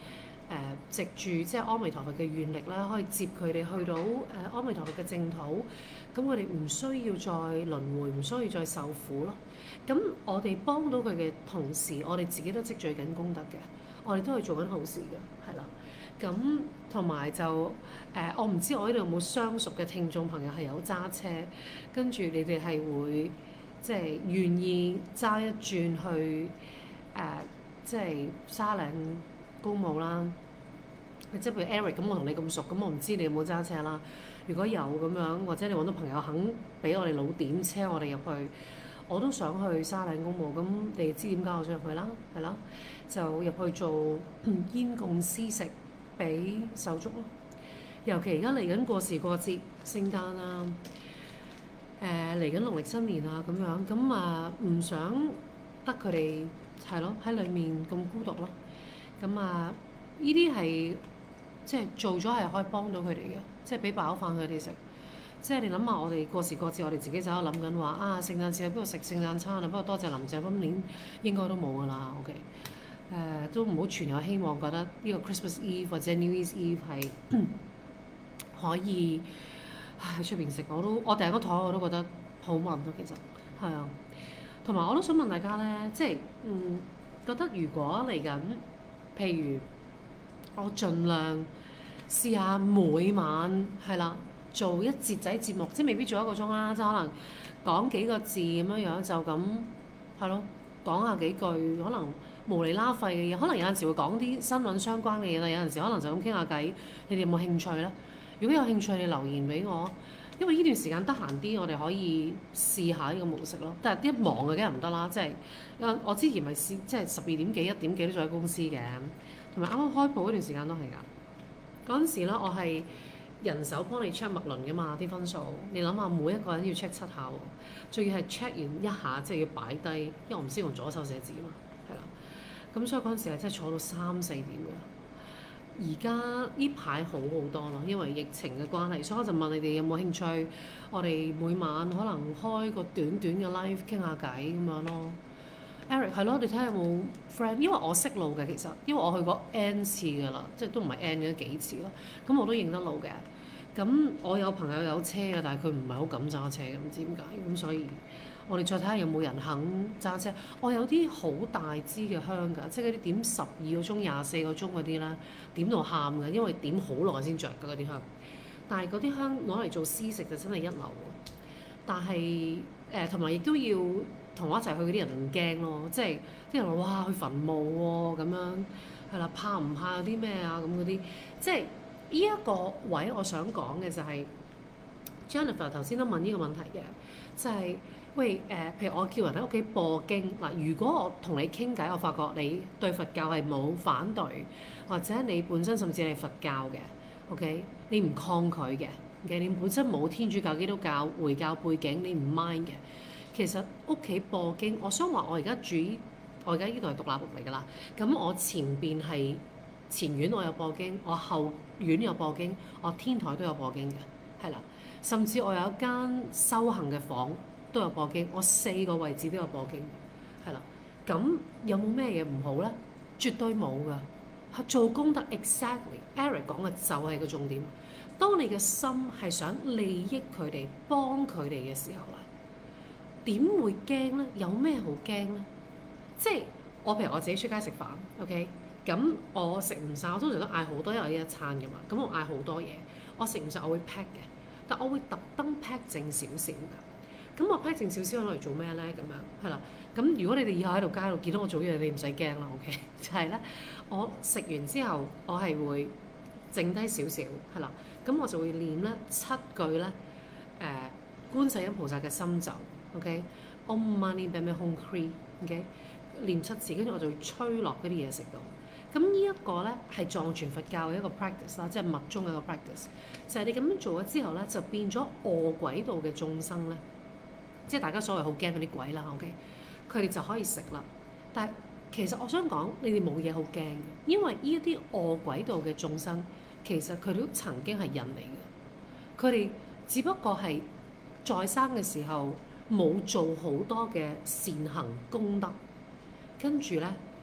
呃、藉住即係阿彌陀佛嘅願力啦，可以接佢哋去到誒、呃、阿彌陀佛嘅淨土，咁佢哋唔需要再輪迴，唔需要再受苦咯。咁我哋幫到佢嘅同時，我哋自己都積聚緊功德嘅，我哋都係做緊好事嘅，係啦。咁同埋就誒、呃，我唔知我呢度有冇相熟嘅聽眾朋友係有揸車，跟住你哋係會即係願意揸一轉去誒、呃，即係沙嶺公墓啦。即係譬如 Eric 咁，我同你咁熟，咁我唔知你有冇揸車啦。如果有咁樣，或者你揾到朋友肯俾我哋老點車我哋入去，我都想去沙嶺公墓。咁你知點解我想入去啦？係啦，就入去做煙供施食。俾手足咯，尤其而家嚟緊過時過節、聖誕啊，誒嚟緊農曆新年啊咁樣，咁啊唔想得佢哋係咯喺裡面咁孤獨咯，咁啊呢啲係即係做咗係可以幫到佢哋嘅，即係俾飽飯佢哋食。即係你諗下，我哋過時過節，我哋自己就喺度諗緊話啊，聖誕節喺邊度食聖誕餐啊？不過多謝林鄭，今年應該都冇㗎啦。OK。誒、呃、都唔好存有希望，覺得呢個 Christmas Eve 或者 New Year's Eve 係可以喺出邊食。我都我訂個台我都覺得好悶咯，其實係啊。同埋我都想問大家咧，即係嗯覺得如果嚟緊，譬如我盡量試下每晚係啦做一節仔節目，即係未必做一個鐘啦，即係可能講幾個字咁樣樣就咁係咯，講下幾句可能。無厘啦廢嘅嘢，可能有陣時會講啲新聞相關嘅嘢啦。有陣時可能就咁傾下偈。你哋有冇興趣咧？如果有興趣，你留言俾我，因為呢段時間得閒啲，我哋可以試下呢個模式咯。但係一忙嘅梗係唔得啦，即係我之前咪試即係十二點幾、一點幾都做喺公司嘅，同埋啱啱開鋪嗰段時間都係㗎。嗰陣時咧，我係人手幫你 check 脈輪㗎嘛，啲分數。你諗下，每一個人要 check 七下喎，仲要係 check 完一下，即係要擺低，因為我唔識用左手寫字啊嘛，係啦。咁所以嗰陣時係真係坐到三四點嘅。而家呢排好好多咯，因為疫情嘅關係，所以我就問你哋有冇興趣，我哋每晚可能開個短短嘅 live 傾下偈咁樣咯。Eric 係咯，你睇下有冇 friend，因為我識路嘅其實，因為我去過 N 次㗎啦，即係都唔係 N 嘅幾次咯。咁我都認得路嘅。咁我有朋友有車嘅，但係佢唔係好敢揸車嘅，唔知點解。咁所以。我哋再睇下有冇人肯揸車。我有啲好大支嘅香㗎，即係嗰啲點十二個鐘、廿四個鐘嗰啲啦，點到喊㗎，因為點好耐先着㗎嗰啲香。但係嗰啲香攞嚟做施食就真係一流喎。但係誒同埋亦都要同我一齊去嗰啲人唔驚咯，即係啲人話哇去墳墓喎咁樣，係啦，怕唔怕有啲咩啊咁嗰啲，即係呢一個位我想講嘅就係、是、Jennifer 頭先都問呢個問題嘅，就係、是。喂誒、呃，譬如我叫人喺屋企播經嗱，如果我同你傾偈，我發覺你對佛教係冇反對，或者你本身甚至係佛教嘅 ，OK，你唔抗拒嘅，OK，你本身冇天主教、基督教、回教背景，你唔 mind 嘅。其實屋企播經，我想話我而家住，我而家呢度係獨立屋嚟㗎啦。咁我前邊係前院我有播經，我後院有播經，我天台都有播經嘅，係啦。甚至我有一間修行嘅房。都有播經，我四個位置都有播經，係啦。咁有冇咩嘢唔好咧？絕對冇㗎。做功德 exactly，Eric 講嘅就係個重點。當你嘅心係想利益佢哋、幫佢哋嘅時候啦，點會驚咧？有咩好驚咧？即係我譬如我自己出街食飯 ，OK，咁我食唔晒，我通常都嗌好多，因為呢一餐㗎嘛。咁我嗌好多嘢，我食唔晒我會 pack 嘅，但我會特登 pack 剩少少㗎。咁我 pack 剩少少攞嚟做咩咧？咁樣係啦。咁如果你哋以後喺度街度見到我做呢樣，你唔使驚啦。OK，就係咧，我食完之後，我係會剩低少少係啦。咁我就會念咧七句咧誒、呃、觀世音菩薩嘅心咒。OK，Om Mani Padme Hum Kri。OK，念七次，跟住我就會吹落嗰啲嘢食度。咁呢一個咧係藏傳佛教嘅一個 practice 啦，即係密宗嘅一個 practice。就係你咁樣做咗之後咧，就變咗餓鬼道嘅眾生咧。即係大家所謂好驚嗰啲鬼啦 ，OK，佢哋就可以食啦。但係其實我想講，你哋冇嘢好驚嘅，因為呢一啲餓鬼道嘅眾生，其實佢哋都曾經係人嚟嘅。佢哋只不過係在生嘅時候冇做好多嘅善行功德，跟住咧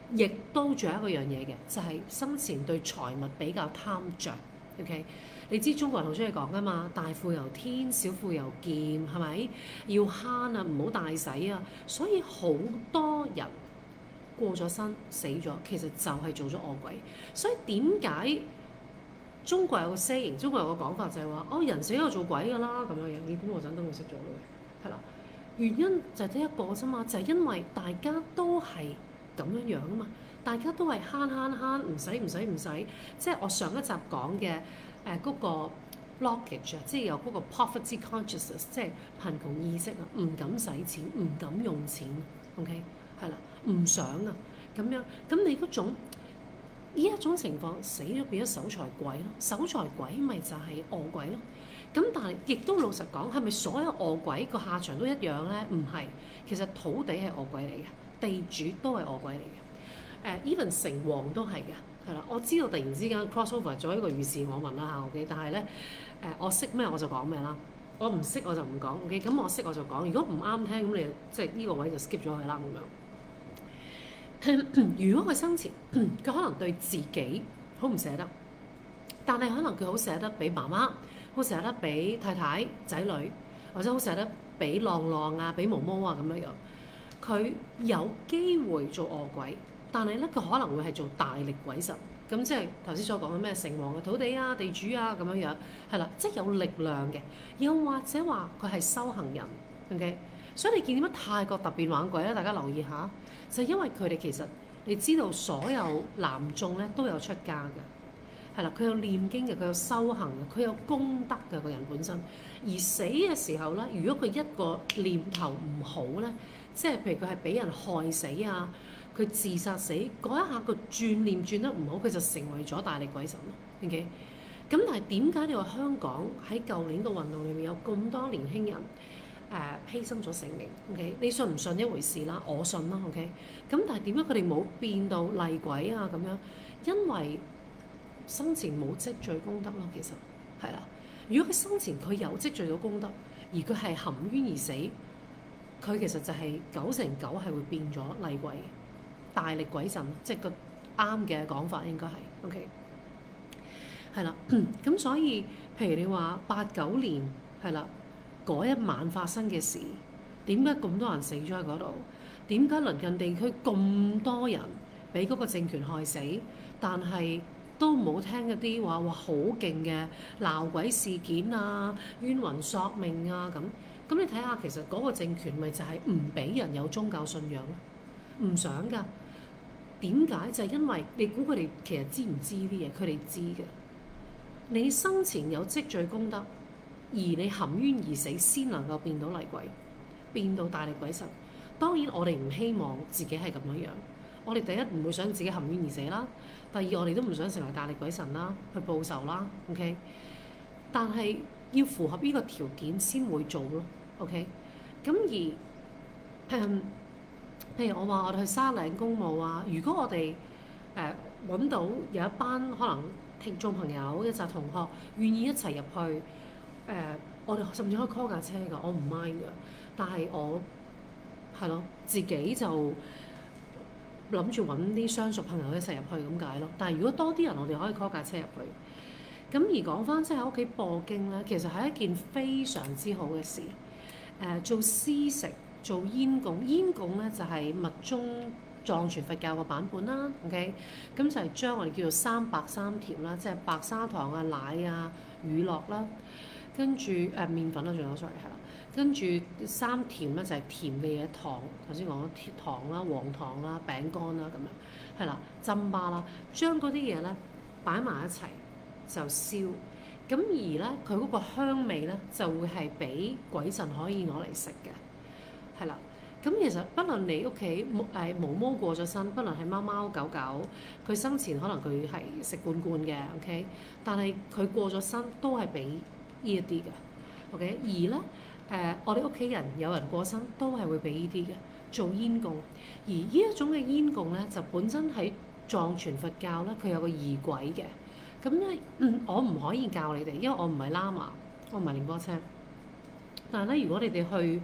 亦都仲有一個樣嘢嘅，就係、是、生前對財物比較貪着。OK，你知中國人好中意講噶嘛，大富由天，小富由儉，係咪？要慳啊，唔好大使啊，所以好多人過咗身死咗，其實就係做咗餓鬼。所以點解中國有個 saying， 中國有個講法就係話：哦，人死咗做鬼㗎啦咁樣樣。你估我盞燈會熄咗嘅？係啦，原因就係得一個啫嘛，就係、是、因為大家都係咁樣樣啊嘛，大家都係慳慳慳，唔使唔使唔使，即係我上一集講嘅誒嗰個 blockage 啊，即係有嗰個 poverty consciousness，即係貧窮意識啊，唔敢使錢，唔敢用錢 ，OK， 係啦，唔想啊咁樣，咁你嗰種呢一種情況死咗變咗守財鬼咯，守財鬼咪就係餓鬼咯。咁但係亦都老實講，係咪所有餓鬼個下場都一樣咧？唔係，其實土地係餓鬼嚟嘅。地主都係餓鬼嚟嘅，誒 even 城隍都係嘅，係啦。我知道突然之間 crossover 咗一個預示我問啦嚇，OK，但係咧誒我識咩我就講咩啦，我唔識我就唔講 OK。咁我識我就講，如果唔啱聽咁你即係呢個位就 skip 咗佢啦咁樣。如果佢生前佢可能對自己好唔捨得，但係可能佢好捨得俾媽媽，好捨得俾太太仔女，或者好捨得俾浪浪啊，俾毛毛啊咁樣樣。佢有機會做餓鬼，但係咧佢可能會係做大力鬼神，咁即係頭先所講嘅咩城隍嘅土地啊、地主啊咁樣樣，係啦，即係有力量嘅，又或者話佢係修行人 ，OK，所以你見點解泰國特別猛鬼咧？大家留意下，就係因為佢哋其實你知道所有男眾咧都有出家嘅，係啦，佢有念經嘅，佢有修行嘅，佢有功德嘅個人本身，而死嘅時候咧，如果佢一個念頭唔好咧。即係譬如佢係俾人害死啊，佢自殺死嗰一下個轉念轉得唔好，佢就成為咗大力鬼神咯。OK，咁但係點解你話香港喺舊年個運動裏面有咁多年輕人誒、呃、犧牲咗性命 ？OK，你信唔信一回事啦，我信啦。OK，咁但係點解佢哋冇變到厲鬼啊咁樣？因為生前冇積聚功德咯，其實係啦。如果佢生前佢有積聚到功德，而佢係含冤而死。佢其實就係九成九係會變咗厲鬼、大力鬼神，即係個啱嘅講法應該係 OK，係啦。咁所以譬如你話八九年係啦嗰一晚發生嘅事，點解咁多人死咗喺嗰度？點解鄰近地區咁多人俾嗰個政權害死，但係都冇聽嗰啲話哇好勁嘅鬧鬼事件啊、冤魂索命啊咁？咁你睇下，其實嗰個政權咪就係唔俾人有宗教信仰咯，唔想㗎。點解？就係因為你估佢哋其實知唔知呢啲嘢？佢哋知嘅。你生前有積聚功德，而你含冤而死，先能夠變到厲鬼，變到大力鬼神。當然我哋唔希望自己係咁樣樣。我哋第一唔會想自己含冤而死啦，第二我哋都唔想成為大力鬼神啦，去報仇啦。OK，但係要符合呢個條件先會做咯。OK，咁而、嗯、譬如我話我哋去沙嶺公墓啊，如果我哋誒揾到有一班可能聽眾朋友一紮同學願意一齊入去誒、呃，我哋甚至可以 call 架車㗎，我唔 mind 㗎。但係我係咯，自己就諗住揾啲相熟朋友一齊入去咁解咯。但係如果多啲人，我哋可以 call 架車入去。咁而講翻即係喺屋企播經咧，其實係一件非常之好嘅事。誒、呃、做施食、做煙供，煙供咧就係、是、密宗藏傳佛教嘅版本啦。OK，咁就係將我哋叫做三白三甜啦，即係白砂糖啊、奶啊、乳酪啦，跟住誒麵粉啦，仲有 sorry 係啦，跟住三甜咧就係甜嘅嘢，糖頭先講咗糖啦、黃糖啦、餅乾啦咁樣，係啦，砧巴啦，將嗰啲嘢咧擺埋一齊。就燒，咁而咧佢嗰個香味咧就會係俾鬼神可以攞嚟食嘅，係啦。咁其實不論你屋企誒毛毛過咗身，不論係貓貓狗狗，佢生前可能佢係食罐罐嘅 ，OK，但係佢過咗身都係俾呢一啲嘅 ，OK。而咧誒、呃、我哋屋企人有人過身都係會俾呢啲嘅做煙供，而呢一種嘅煙供咧就本身喺藏傳佛教咧佢有個儀軌嘅。咁咧，嗯，我唔可以教你哋，因為我唔係喇嘛，我唔係仁波切。但係咧，如果你哋去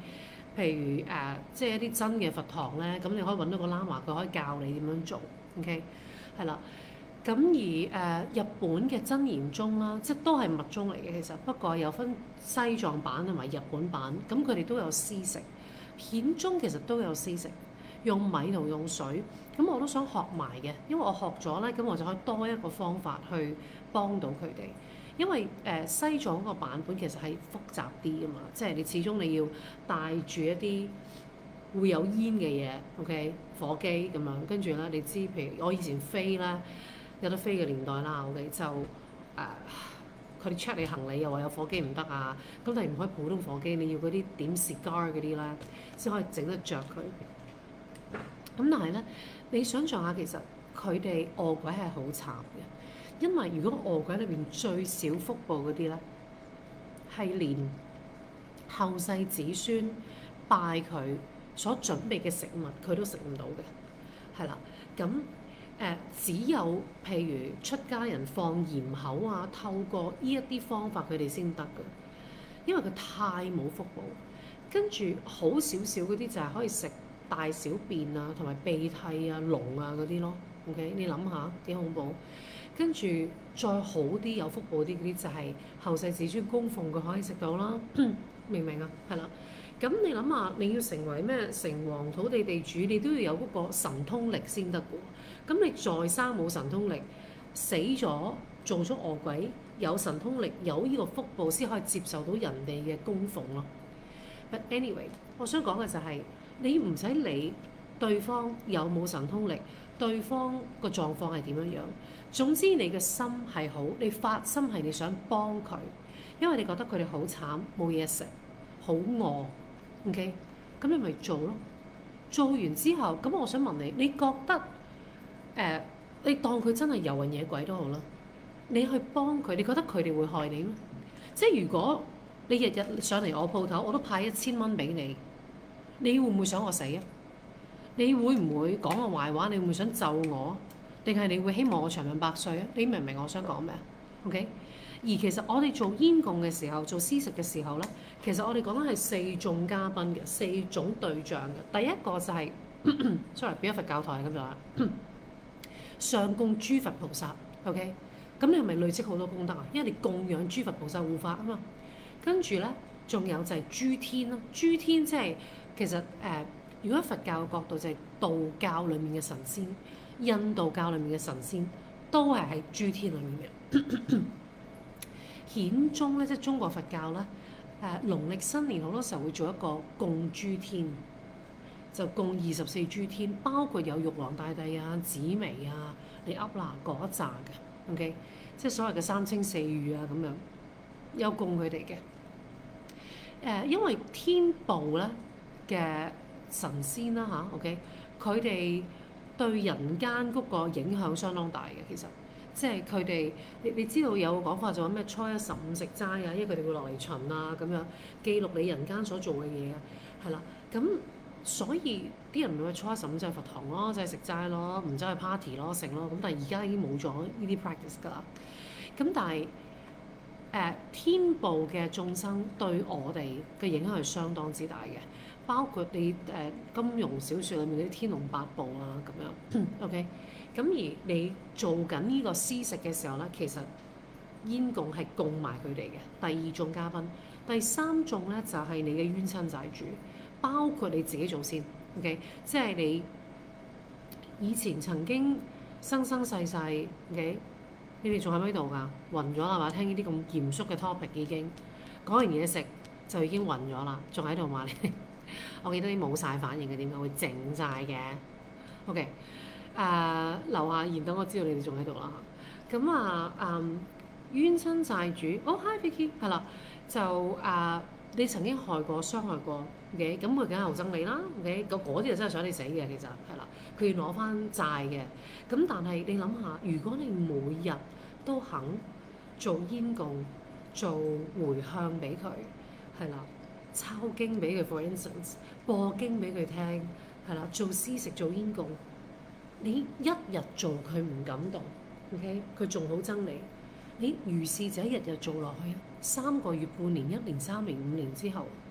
譬如誒、呃，即係一啲真嘅佛堂咧，咁你可以揾到個喇嘛，佢可以教你點樣做，OK，係啦。咁而誒、呃、日本嘅真言宗啦，即係都係密宗嚟嘅，其實不過有分西藏版同埋日本版，咁佢哋都有施食。顯宗其實都有施食，用米同用水，咁我都想學埋嘅，因為我學咗咧，咁我就可以多一個方法去幫到佢哋。因為誒、呃、西藏個版本其實係複雜啲啊嘛，即係你始終你要帶住一啲會有煙嘅嘢 ，OK， 火機咁樣，跟住咧你知，譬如我以前飛啦，有得飛嘅年代啦，OK 就誒佢哋 check 你行李又話有火機唔得啊，咁但係唔可以普通火機，你要嗰啲點 cigar 嗰啲咧先可以整得着佢。咁但係咧，你想象下其實佢哋餓鬼係好慘嘅。因為如果餓鬼裏邊最少福報嗰啲咧，係連後世子孫拜佢所準備嘅食物，佢都食唔到嘅，係啦。咁誒、呃、只有譬如出家人放鹽口啊，透過呢一啲方法佢哋先得嘅，因為佢太冇福報。跟住好少少嗰啲就係可以食大小便啊，同埋鼻涕啊、膿啊嗰啲咯。OK，你諗下幾恐怖？跟住再好啲有福報啲嗰啲就係後世子孫供奉佢可以食到啦，明唔明啊？係啦，咁你諗下，你要成為咩城隍土地地主，你都要有嗰個神通力先得嘅喎。咁你在生冇神通力，死咗做咗餓鬼，有神通力有呢個福報先可以接受到人哋嘅供奉咯。But anyway，我想講嘅就係、是、你唔使理對方有冇神通力，對方個狀況係點樣樣。總之你嘅心係好，你發心係你想幫佢，因為你覺得佢哋好慘，冇嘢食，好餓 ，OK，咁你咪做咯。做完之後，咁我想問你，你覺得誒、呃，你當佢真係遊魂野鬼都好啦，你去幫佢，你覺得佢哋會害你咩？即係如果你日日上嚟我鋪頭，我都派一千蚊俾你，你會唔會想我死啊？你會唔會講我壞話？你會唔會想咒我？定係你會希望我長命百歲啊？你明唔明我想講咩？OK？而其實我哋做煙供嘅時候，做施食嘅時候咧，其實我哋講緊係四種嘉賓嘅，四種對象嘅。第一個就係、是、，sorry，變咗佛教台咁就啦。上供諸佛菩薩 ，OK？咁你係咪累積好多功德啊？因為你供養諸佛菩薩護法啊嘛。跟住咧，仲有就係諸天咯。諸天即係其實誒、呃，如果佛教嘅角度就係道教裡面嘅神仙。印度教裏面嘅神仙都係喺諸天裏面嘅。顯宗咧，即係中國佛教咧，誒、呃、農曆新年好多時候會做一個供諸天，就供二十四諸天，包括有玉皇大帝啊、紫微啊、你噏啦嗰一紮嘅 ，OK，即係所謂嘅三清四御啊咁樣，有供佢哋嘅。誒、呃，因為天部咧嘅神仙啦吓 OK，佢哋對人間嗰個影響相當大嘅，其實即係佢哋，你你知道有個講法就話咩初一十五食齋啊，因為佢哋會落嚟巡啊咁樣記錄你人間所做嘅嘢啊，係啦，咁所以啲人咪話初一十五就係佛堂咯，就係食齋咯，唔走去 party 咯，食咯，咁但係而家已經冇咗呢啲 practice 㗎啦，咁但係誒、呃、天部嘅眾生對我哋嘅影響係相當之大嘅。包括你誒、呃、金庸小説裏面啲天龍八部啊咁樣，OK，咁而你做緊呢個施食嘅時候咧，其實煙供係供埋佢哋嘅。第二種嘉賓，第三種咧就係、是、你嘅冤親債主，包括你自己做先 ，OK，即係你以前曾經生生世世 OK，你哋仲喺唔喺度㗎？暈咗啦嘛？聽呢啲咁嚴肅嘅 topic 已經講完嘢食就已經暈咗啦，仲喺度嘛你？我記得啲冇晒反應嘅，點解會靜晒嘅 ？OK，誒、呃、留下言等我知道你哋仲喺度啦。咁啊，嗯，冤親債主，哦 Hi Vicky，係啦，就誒、呃、你曾經害過、傷害過嘅，咁佢梗係後憎你啦。OK，咁嗰啲就真係想你死嘅，其實係啦，佢要攞翻債嘅。咁但係你諗下，如果你每日都肯做煙供、做回向俾佢，係啦。抄經俾佢 ，for instance，播經俾佢聽，係啦，做施食做煙供，你一日做佢唔感動 ，OK，佢仲好憎你，你如是者日日做落去，三個月、半年、一年、三年、五年之後，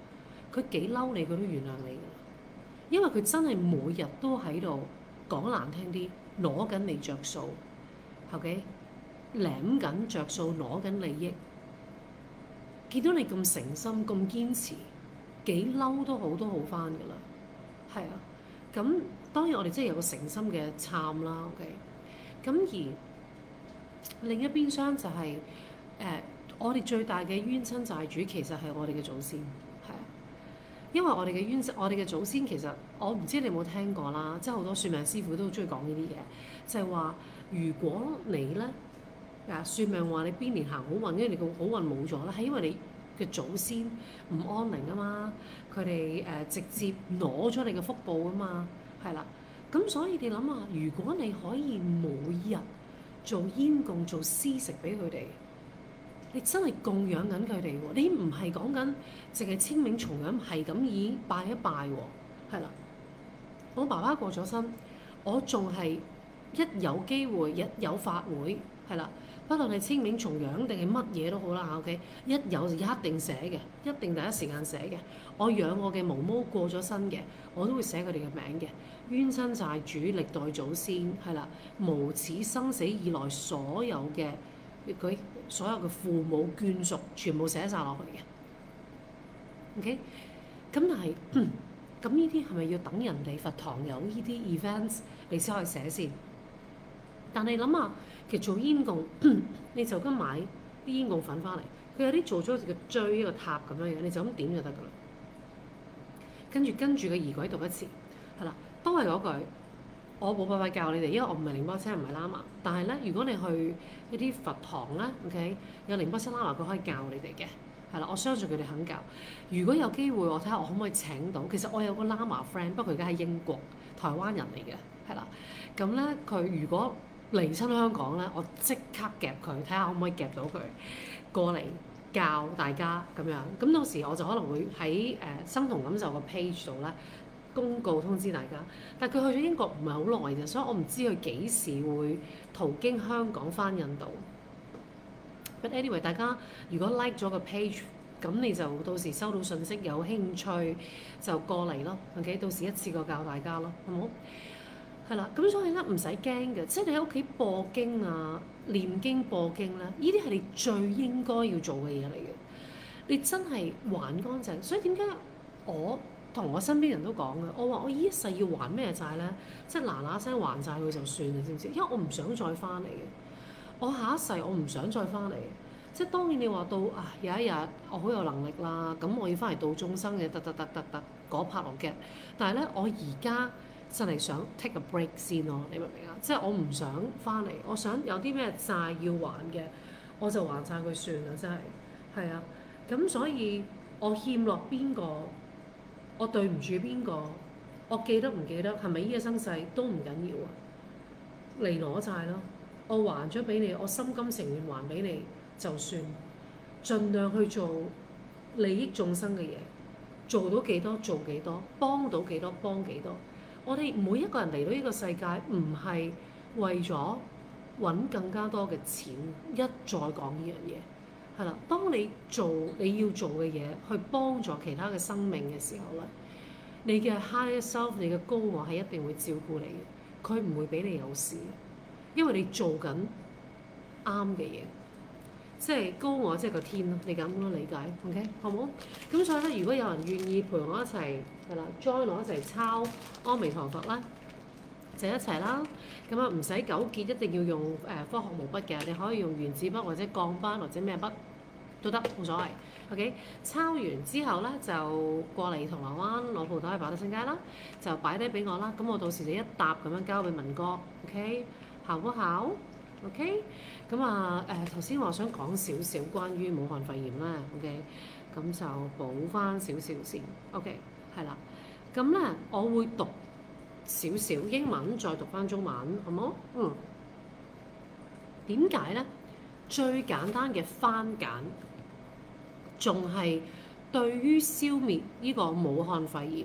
佢幾嬲你，佢都原諒你㗎啦。因為佢真係每日都喺度講難聽啲，攞緊你着數，OK，舐緊着數，攞緊利益。見到你咁誠心、咁堅持，幾嬲都好，都好翻㗎啦。係啊，咁當然我哋真係有個誠心嘅懺啦，OK。咁而另一邊廂就係、是、誒、呃，我哋最大嘅冤親債主其實係我哋嘅祖先，係啊。因為我哋嘅冤，我哋嘅祖先其實我唔知你有冇聽過啦，即係好多算命師傅都中意講呢啲嘢，就係、是、話如果你咧啊算命話你邊年行好運，因為你個好運冇咗啦，係因為你嘅祖先唔安寧啊嘛，佢哋誒直接攞咗你嘅福報啊嘛，係啦。咁所以你諗下，如果你可以每日做煙供、做施食俾佢哋，你真係供養緊佢哋喎。你唔係講緊淨係清明重陽，係咁以拜一拜喎，係啦。我爸爸過咗身，我仲係一有機會，一有法會，係啦。不論係清明重陽定係乜嘢都好啦 OK， 一有就一定寫嘅，一定第一時間寫嘅。我養我嘅毛毛過咗身嘅，我都會寫佢哋嘅名嘅。冤親債主、歷代祖先，係啦，無始生死以來所有嘅佢所有嘅父母眷屬，全部寫晒落去嘅。OK，咁但係咁呢啲係咪要等人哋佛堂有呢啲 events 你先可以寫先？但係諗下，其實做煙供，你就咁買啲煙供粉翻嚟，佢有啲做咗個錐一個塔咁樣樣，你就咁點就得㗎啦。跟住跟住個儀軌讀一次，係啦，都係嗰句，我冇辦法教你哋，因為我唔係寧波車，唔係喇嘛。但係咧，如果你去一啲佛堂咧 ，OK， 有寧波車喇嘛，佢可以教你哋嘅，係啦，我相信佢哋肯教。如果有機會，我睇下我可唔可以請到。其實我有個喇嘛 friend，不過佢而家喺英國，台灣人嚟嘅，係啦。咁咧，佢如果嚟親香港咧，我即刻夾佢，睇下可唔可以夾到佢過嚟教大家咁樣。咁到時我就可能會喺誒、呃、生同感受個 page 度咧公告通知大家。但係佢去咗英國唔係好耐啫，所以我唔知佢幾時會途經香港返印度。But anyway，大家如果 like 咗個 page，咁你就到時收到信息有興趣就過嚟咯。OK， 到時一次過教大家咯，好唔好？係啦，咁所以咧唔使驚嘅，即係你喺屋企播經啊、唸經播經咧，呢啲係你最應該要做嘅嘢嚟嘅。你真係還乾淨，所以點解我同我身邊人都講嘅？我話我呢一世要還咩債咧？即係嗱嗱聲還債佢就算，你知唔知？因為我唔想再翻嚟嘅，我下一世我唔想再翻嚟。即係當然你話到啊有一日我好有能力啦，咁我要翻嚟度眾生嘅，得得得得得嗰 part 我 get。但係咧我而家真係想 take a break 先咯，你明唔明啊？即係我唔想翻嚟，我想有啲咩債要還嘅，我就還晒佢算啦，真係係啊。咁所以我欠落邊個，我對唔住邊個，我記得唔記得係咪呢一生世都唔緊要啊？嚟攞債咯，我還咗俾你，我心甘情願還俾你就算，盡量去做利益眾生嘅嘢，做到幾多做幾多，幫到幾多幫幾多。我哋每一個人嚟到呢個世界，唔係為咗揾更加多嘅錢。一再講呢樣嘢，係啦。當你做你要做嘅嘢，去幫助其他嘅生命嘅時候咧，你嘅 higher self， 你嘅高我係一定會照顧你嘅，佢唔會俾你有事，因為你做緊啱嘅嘢。即係高我，即係個天咯，你咁樣理解 ，OK， 好唔好？咁所以咧，如果有人願意陪我一齊係啦 ，join 我一齊抄阿彌陀佛啦，就一齊啦。咁啊，唔使糾結，一定要用誒、呃、科學毛筆嘅，你可以用原子筆或者鋼筆或者咩筆都得，冇所謂。OK，抄完之後咧就過嚟銅鑼灣攞鋪頭去百德新街啦，就擺低俾我啦。咁我到時就一沓咁樣交俾文哥 ，OK， 考唔考 ？OK。咁啊誒頭先我想講少少關於武漢肺炎啦 ，OK，咁就補翻少少先 ，OK，係啦。咁咧我會讀少少英文，再讀翻中文，好冇？嗯。點解咧？最簡單嘅翻簡，仲係對於消滅呢個武漢肺炎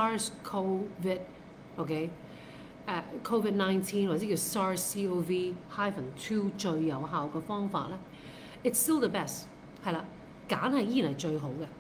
SARS-CoV-OK。誒、uh, Covid nineteen 或者叫 SARS-C o V two 最有效嘅方法咧 ，it's still the best， 係啦，揀係依然係最好嘅。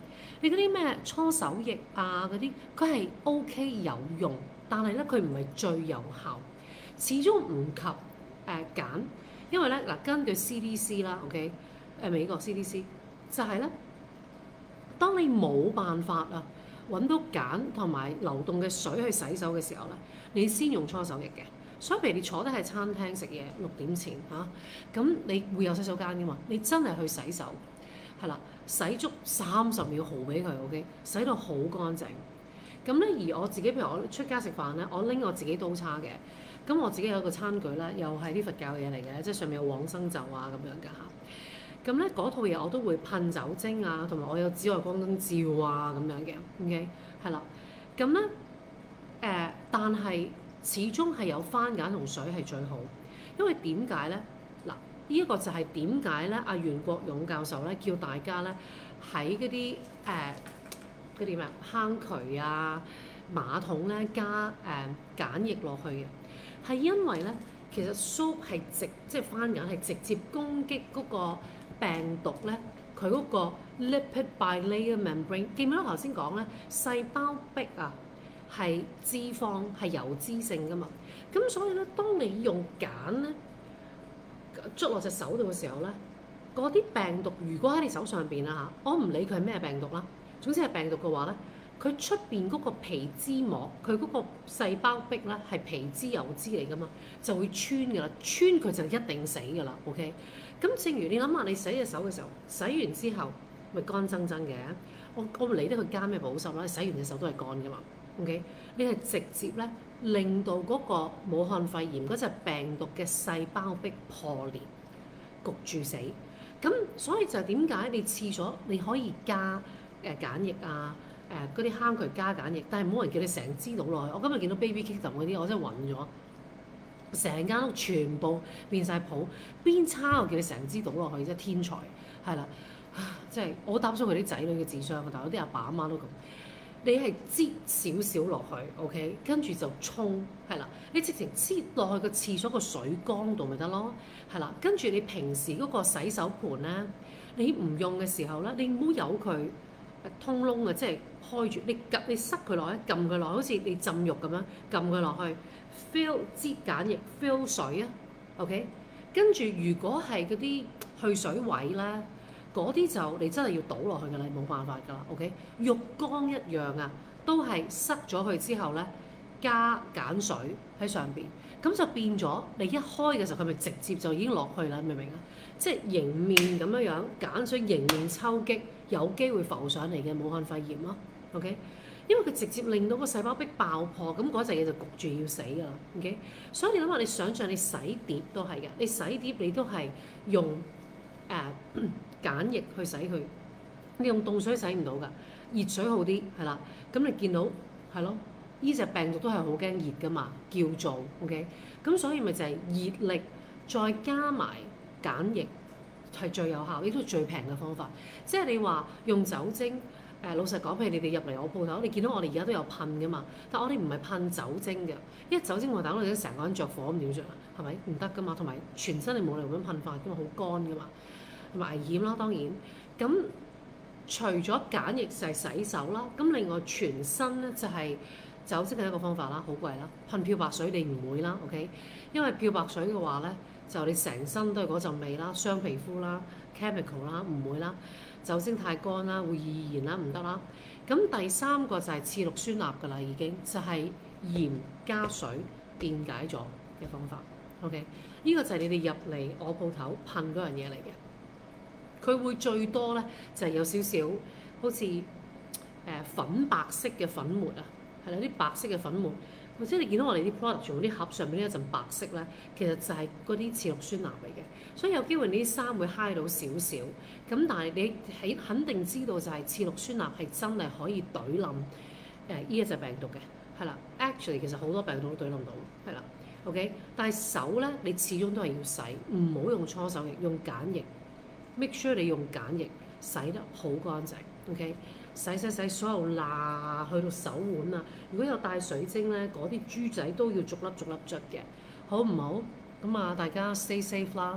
你嗰啲咩搓手液啊嗰啲，佢係 OK 有用，但係咧佢唔係最有效，始終唔及誒揀、呃，因為咧嗱根據 C D C 啦，OK 誒美國 C D C 就係咧，當你冇辦法啊揾到鹼同埋流動嘅水去洗手嘅時候咧，你先用搓手液嘅。所以譬如你坐得喺餐廳食嘢六點前嚇，咁、啊、你會有洗手間㗎嘛？你真係去洗手，係啦，洗足三十秒毫俾佢 ，OK，洗到好乾淨。咁咧，而我自己譬如我出街食飯咧，我拎我自己刀叉嘅，咁我自己有一個餐具咧，又係啲佛教嘢嚟嘅，即係上面有往生咒啊咁樣㗎嚇。咁咧嗰套嘢我都會噴酒精啊，同埋我有紫外光燈照啊咁樣嘅，OK，係啦。咁咧誒，但係。始終係有番梘同水係最好，因為點解咧？嗱，呢一個就係點解咧？阿袁國勇教授咧叫大家咧喺嗰啲誒嗰啲咩坑渠啊、馬桶咧加誒、呃、鹼液落去嘅，係因為咧其實 soap 係直即係番梘係直接攻擊嗰個病毒咧，佢嗰個 lipid bilayer membrane。記唔記得我頭先講咧細胞壁啊？係脂肪係油脂性㗎嘛，咁所以咧，當你用鹼咧捽落隻手度嘅時候咧，嗰啲病毒如果喺你手上邊啦嚇，我唔理佢係咩病毒啦，總之係病毒嘅話咧，佢出邊嗰個皮脂膜，佢嗰個細胞壁咧係皮脂油脂嚟㗎嘛，就會穿㗎啦，穿佢就一定死㗎啦 ，OK？咁正如你諗下，你洗隻手嘅時候，洗完之後咪乾爭爭嘅，我我唔理得佢加咩保濕啦，洗完隻手都係乾㗎嘛。OK，你係直接咧令到嗰個武漢肺炎嗰隻病毒嘅細胞壁破裂，焗住死。咁所以就係點解你廁所你可以加誒鹼液啊，誒嗰啲坑渠加鹼液，但係冇人叫你成支倒落去。我今日見到 Baby Kingdom 嗰啲，我真係暈咗，成間屋全部變晒泡，邊差我叫你成支倒落去，真係天才，係啦，即係我擔心佢啲仔女嘅智商，但係有啲阿爸阿媽都咁。你係擠少少落去 ，OK，跟住就沖，係啦。你直情擠落去個廁所個水缸度咪得咯，係啦。跟住你平時嗰個洗手盤咧，你唔用嘅時候咧，你唔好由佢通窿啊，即係開住，你撳你塞佢落去，撳佢落去，好似你浸浴咁樣撳佢落去 ，fill 擠鹼液 fill 水啊 ，OK。跟住如果係嗰啲去水位咧。嗰啲就你真係要倒落去㗎啦，冇辦法㗎啦 ，OK？浴缸一樣啊，都係塞咗去之後咧，加鹼水喺上邊，咁就變咗你一開嘅時候，佢咪直接就已經落去啦，明唔明啊？即係迎面咁樣樣，鹼水迎面抽擊，有機會浮上嚟嘅武漢肺炎咯 ，OK？因為佢直接令到個細胞壁爆破，咁嗰隻嘢就焗住要死㗎啦 ，OK？所以你諗下，你想象你洗碟都係嘅，你洗碟你都係用誒。呃鹼液去洗佢，你用凍水洗唔到㗎，熱水好啲係啦。咁你見到係咯，呢隻病毒都係好驚熱㗎嘛，叫做 OK。咁所以咪就係熱力再加埋鹼液係最有效，呢都係最平嘅方法。即係你話用酒精，誒、呃、老實講，譬如你哋入嚟我鋪頭，你見到我哋而家都有噴㗎嘛，但我哋唔係噴酒精嘅，因為酒精我打到你成個人着火咁點算啊？係咪唔得㗎嘛？同埋全身你冇理由咁噴發㗎嘛，好乾㗎嘛。危險啦，當然咁除咗鹼液就係洗手啦，咁另外全身咧就係酒精係一個方法啦，好貴啦。噴漂白水你唔會啦 ，OK？因為漂白水嘅話咧，就你成身都係嗰陣味啦，傷皮膚啦 ，chemical 啦，唔會啦。酒精太乾啦，會易燃啦，唔得啦。咁第三個就係次氯酸鈉㗎啦，已經就係、是、鹽加水電解咗嘅方法 ，OK？呢個就係你哋入嚟我鋪頭噴嗰樣嘢嚟嘅。佢會最多咧，就係、是、有少少好似誒、呃、粉白色嘅粉末啊，係啦，啲白色嘅粉末，或者你見到我哋啲 product 全部啲盒上面呢一陣白色咧，其實就係嗰啲次氯酸鈉嚟嘅，所以有機會呢啲衫會揩到少少，咁但係你喺肯定知道就係次氯酸鈉係真係可以懟冧誒呢一隻病毒嘅，係啦 ，actually 其實好多病毒都懟冧到，係啦 ，OK， 但係手咧你始終都係要洗，唔好用搓手液，用鹼液。make sure 你用鹼液洗得好乾淨 ，OK？ 洗洗洗所有罅去到手腕啊，如果有帶水晶咧，嗰啲珠仔都要逐粒逐粒捽嘅，好唔好？咁啊，大家 stay safe 啦。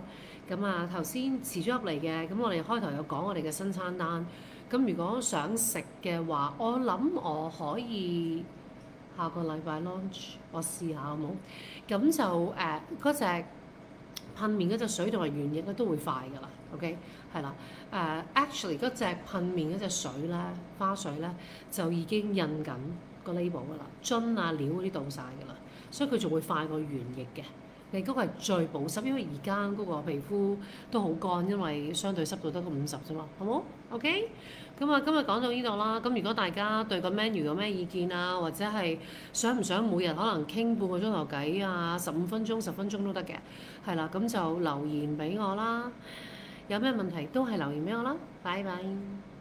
咁啊頭先遲咗入嚟嘅，咁我哋開頭有講我哋嘅新餐單。咁如果想食嘅話，我諗我可以下個禮拜 launch，我試下好冇？咁就誒嗰隻噴面嗰隻水同埋原液咧都會快㗎啦，OK 係啦。誒、uh, actually 嗰隻噴面嗰隻水咧，花水咧就已經印緊個 label 㗎啦，樽啊料嗰啲到晒㗎啦，所以佢仲會快過原液嘅。你嗰個係最保濕，因為而家嗰個皮膚都好乾，因為相對濕度得個五十啫嘛，好冇 OK？咁啊，今日講到呢度啦。咁如果大家對個 menu 有咩意見啊，或者係想唔想每日可能傾半個鐘頭偈啊，十五分鐘、十分鐘都得嘅，係啦，咁就留言俾我啦。有咩問題都係留言俾我啦。拜拜。